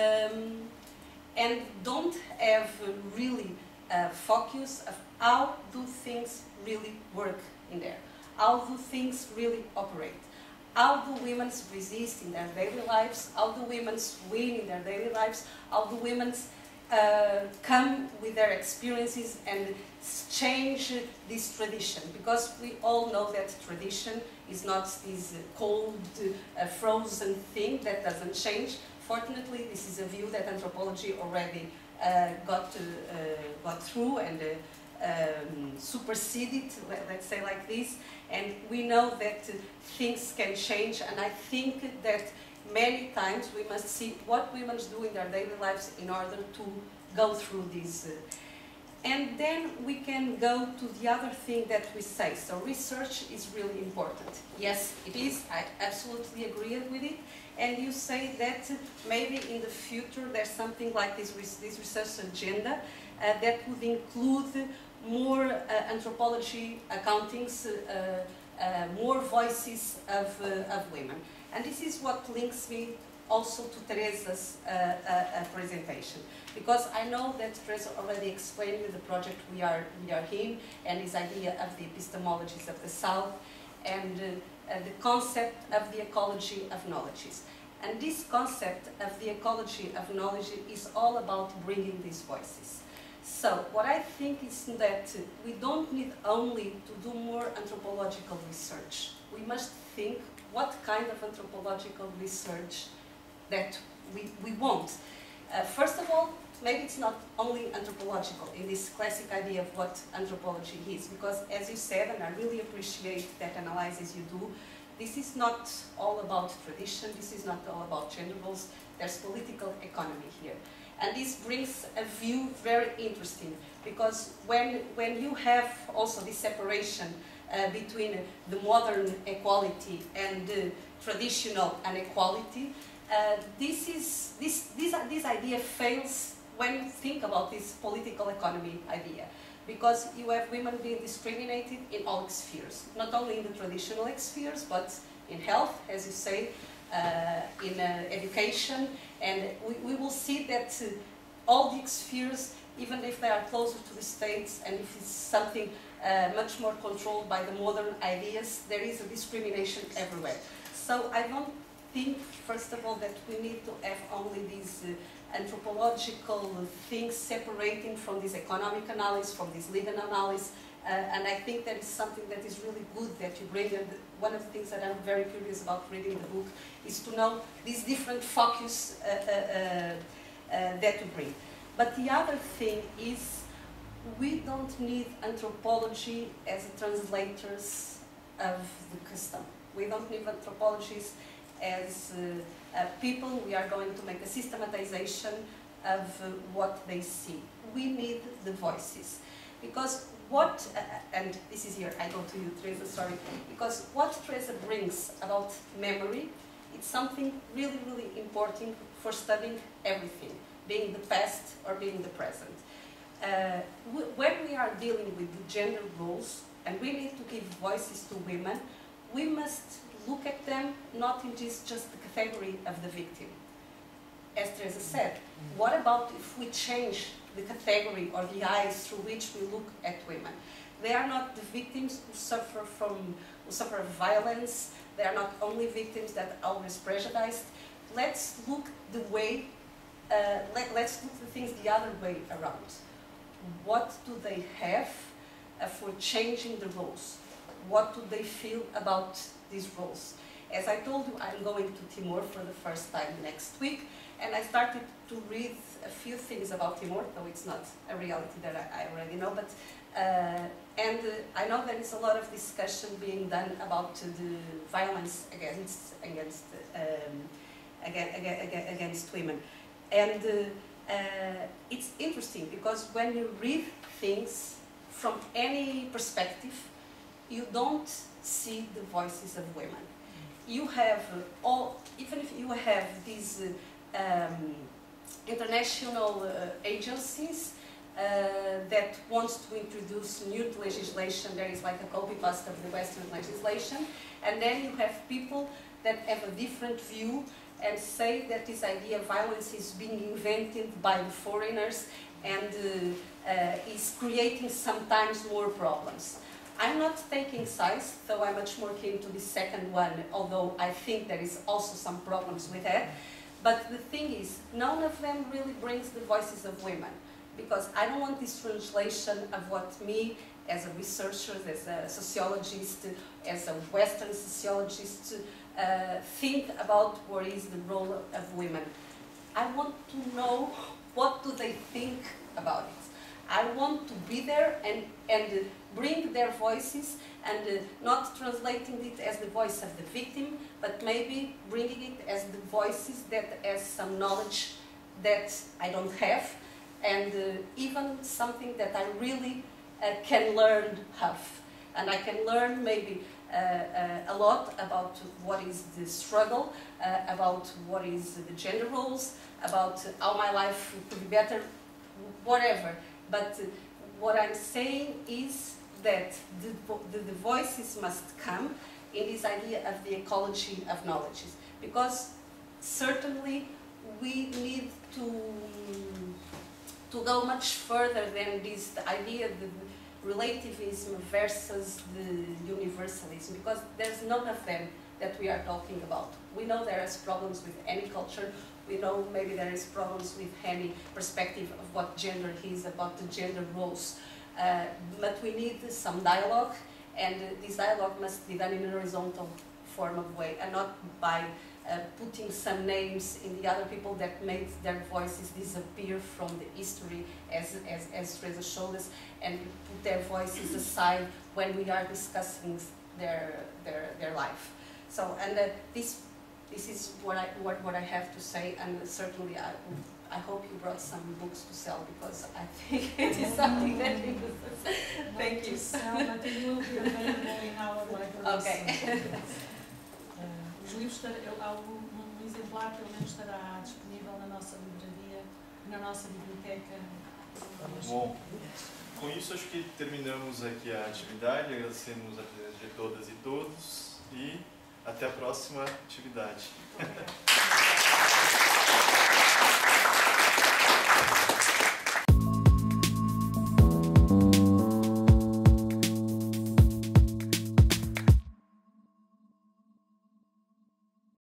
and don't have really focus of how do things really work in there, how do things really operate, how do women resist in their daily lives, how do women win in their daily lives, how do women come with their experiences and change this tradition, because we all know that tradition is not this cold, frozen thing that doesn't change. Fortunately, this is a view that anthropology already got through and superseded, let's say like this, and we know that things can change, and I think that many times we must see what women do in their daily lives in order to go through this. And then we can go to the other thing that we say. So research is really important. Yes, it is. I absolutely agree with it. And you say that maybe in the future there's something like this research agenda that would include more anthropology accountings, more voices of women. And this is what links me also to Teresa's presentation. Because I know that Teresa already explained you the project we are in, and his idea of the epistemologies of the South, and the concept of the ecology of knowledges. And this concept of the ecology of knowledge is all about bringing these voices. So what I think is that we don't need only to do more anthropological research. We must think what kind of anthropological research that we want. First of all, maybe it's not only anthropological in this classic idea of what anthropology is, because as you said, and I really appreciate that analysis you do, this is not all about tradition, this is not all about gender roles, there's political economy here. And this brings a view very interesting, because when you have also this separation between the modern equality and the traditional inequality, this idea fails when you think about this political economy idea, because you have women being discriminated in all spheres, not only in the traditional spheres, but in health, as you say, in education, and we will see that all the spheres, even if they are closer to the states, and if it's something much more controlled by the modern ideas, there is a discrimination everywhere. So I don't think, first of all, that we need to have only these anthropological things separating from this economic analysis, from this legal analysis, and I think that is something that is really good that you bring. And one of the things that I'm very curious about reading the book is to know these different focus that you bring. But the other thing is, we don't need anthropology as translators of the custom. We don't need anthropologists as people. We are going to make a systematization of what they see. We need the voices. Because what, and this is here, I go to you, Teresa, sorry, because what Teresa brings about memory, it's something really, really important for studying everything, being the past or being the present. When we are dealing with the gender roles, and we need to give voices to women, we must look at them not in just the category of the victim. As Teresa said, what about if we change the category or the eyes through which we look at women? They are not the victims who suffer violence. They are not only victims that are always prejudiced. Let's look the way. Let's look the things the other way around. What do they have for changing the roles? What do they feel about these roles? As I told you, I'm going to Timor for the first time next week, and I started to read a few things about Timor, though it's not a reality that I already know, but and I know there is a lot of discussion being done about the violence against women. And it's interesting because when you read things from any perspective, you don't see the voices of women. You have even if you have these international agencies that wants to introduce new legislation, there is like a copy-paste of the Western legislation, and then you have people that have a different view and say that this idea of violence is being invented by the foreigners and is creating sometimes more problems. I'm not taking sides, though I'm much more keen to the second one, although I think there is also some problems with that. But the thing is, none of them really brings the voices of women, because I don't want this translation of what me, as a researcher, as a sociologist, as a Western sociologist, think about what is the role of women. I want to know what do they think about it. I want to be there and bring their voices, and not translating it as the voice of the victim, but maybe bringing it as the voices that has some knowledge that I don't have, and even something that I really can learn of. And I can learn maybe a lot about what is the struggle, about what is the gender roles, about how my life could be better, whatever. But what I'm saying is that the voices must come in this idea of the ecology of knowledges. Because certainly we need to go much further than this idea of the relativism versus the universalism, because there's none of them that we are talking about. We know there is problems with any culture. We know maybe there is problems with any perspective of what gender is, about the gender roles. But we need some dialogue, and this dialogue must be done in a horizontal form of way, and not by putting some names in the other people that made their voices disappear from the history, as Teresa showed us, and put their voices aside when we are discussing their life. So, and this is what I have to say, and certainly I hope you brought some books to sell, because I think it is something that you thank you. Sell, but it will be available in our library. Okay. Os livros, um exemplar pelo menos estará disponível na nossa livraria, na nossa biblioteca. Bom, com isso acho que terminamos aqui a atividade, agradecemos a presença de todas e todos e até a próxima atividade.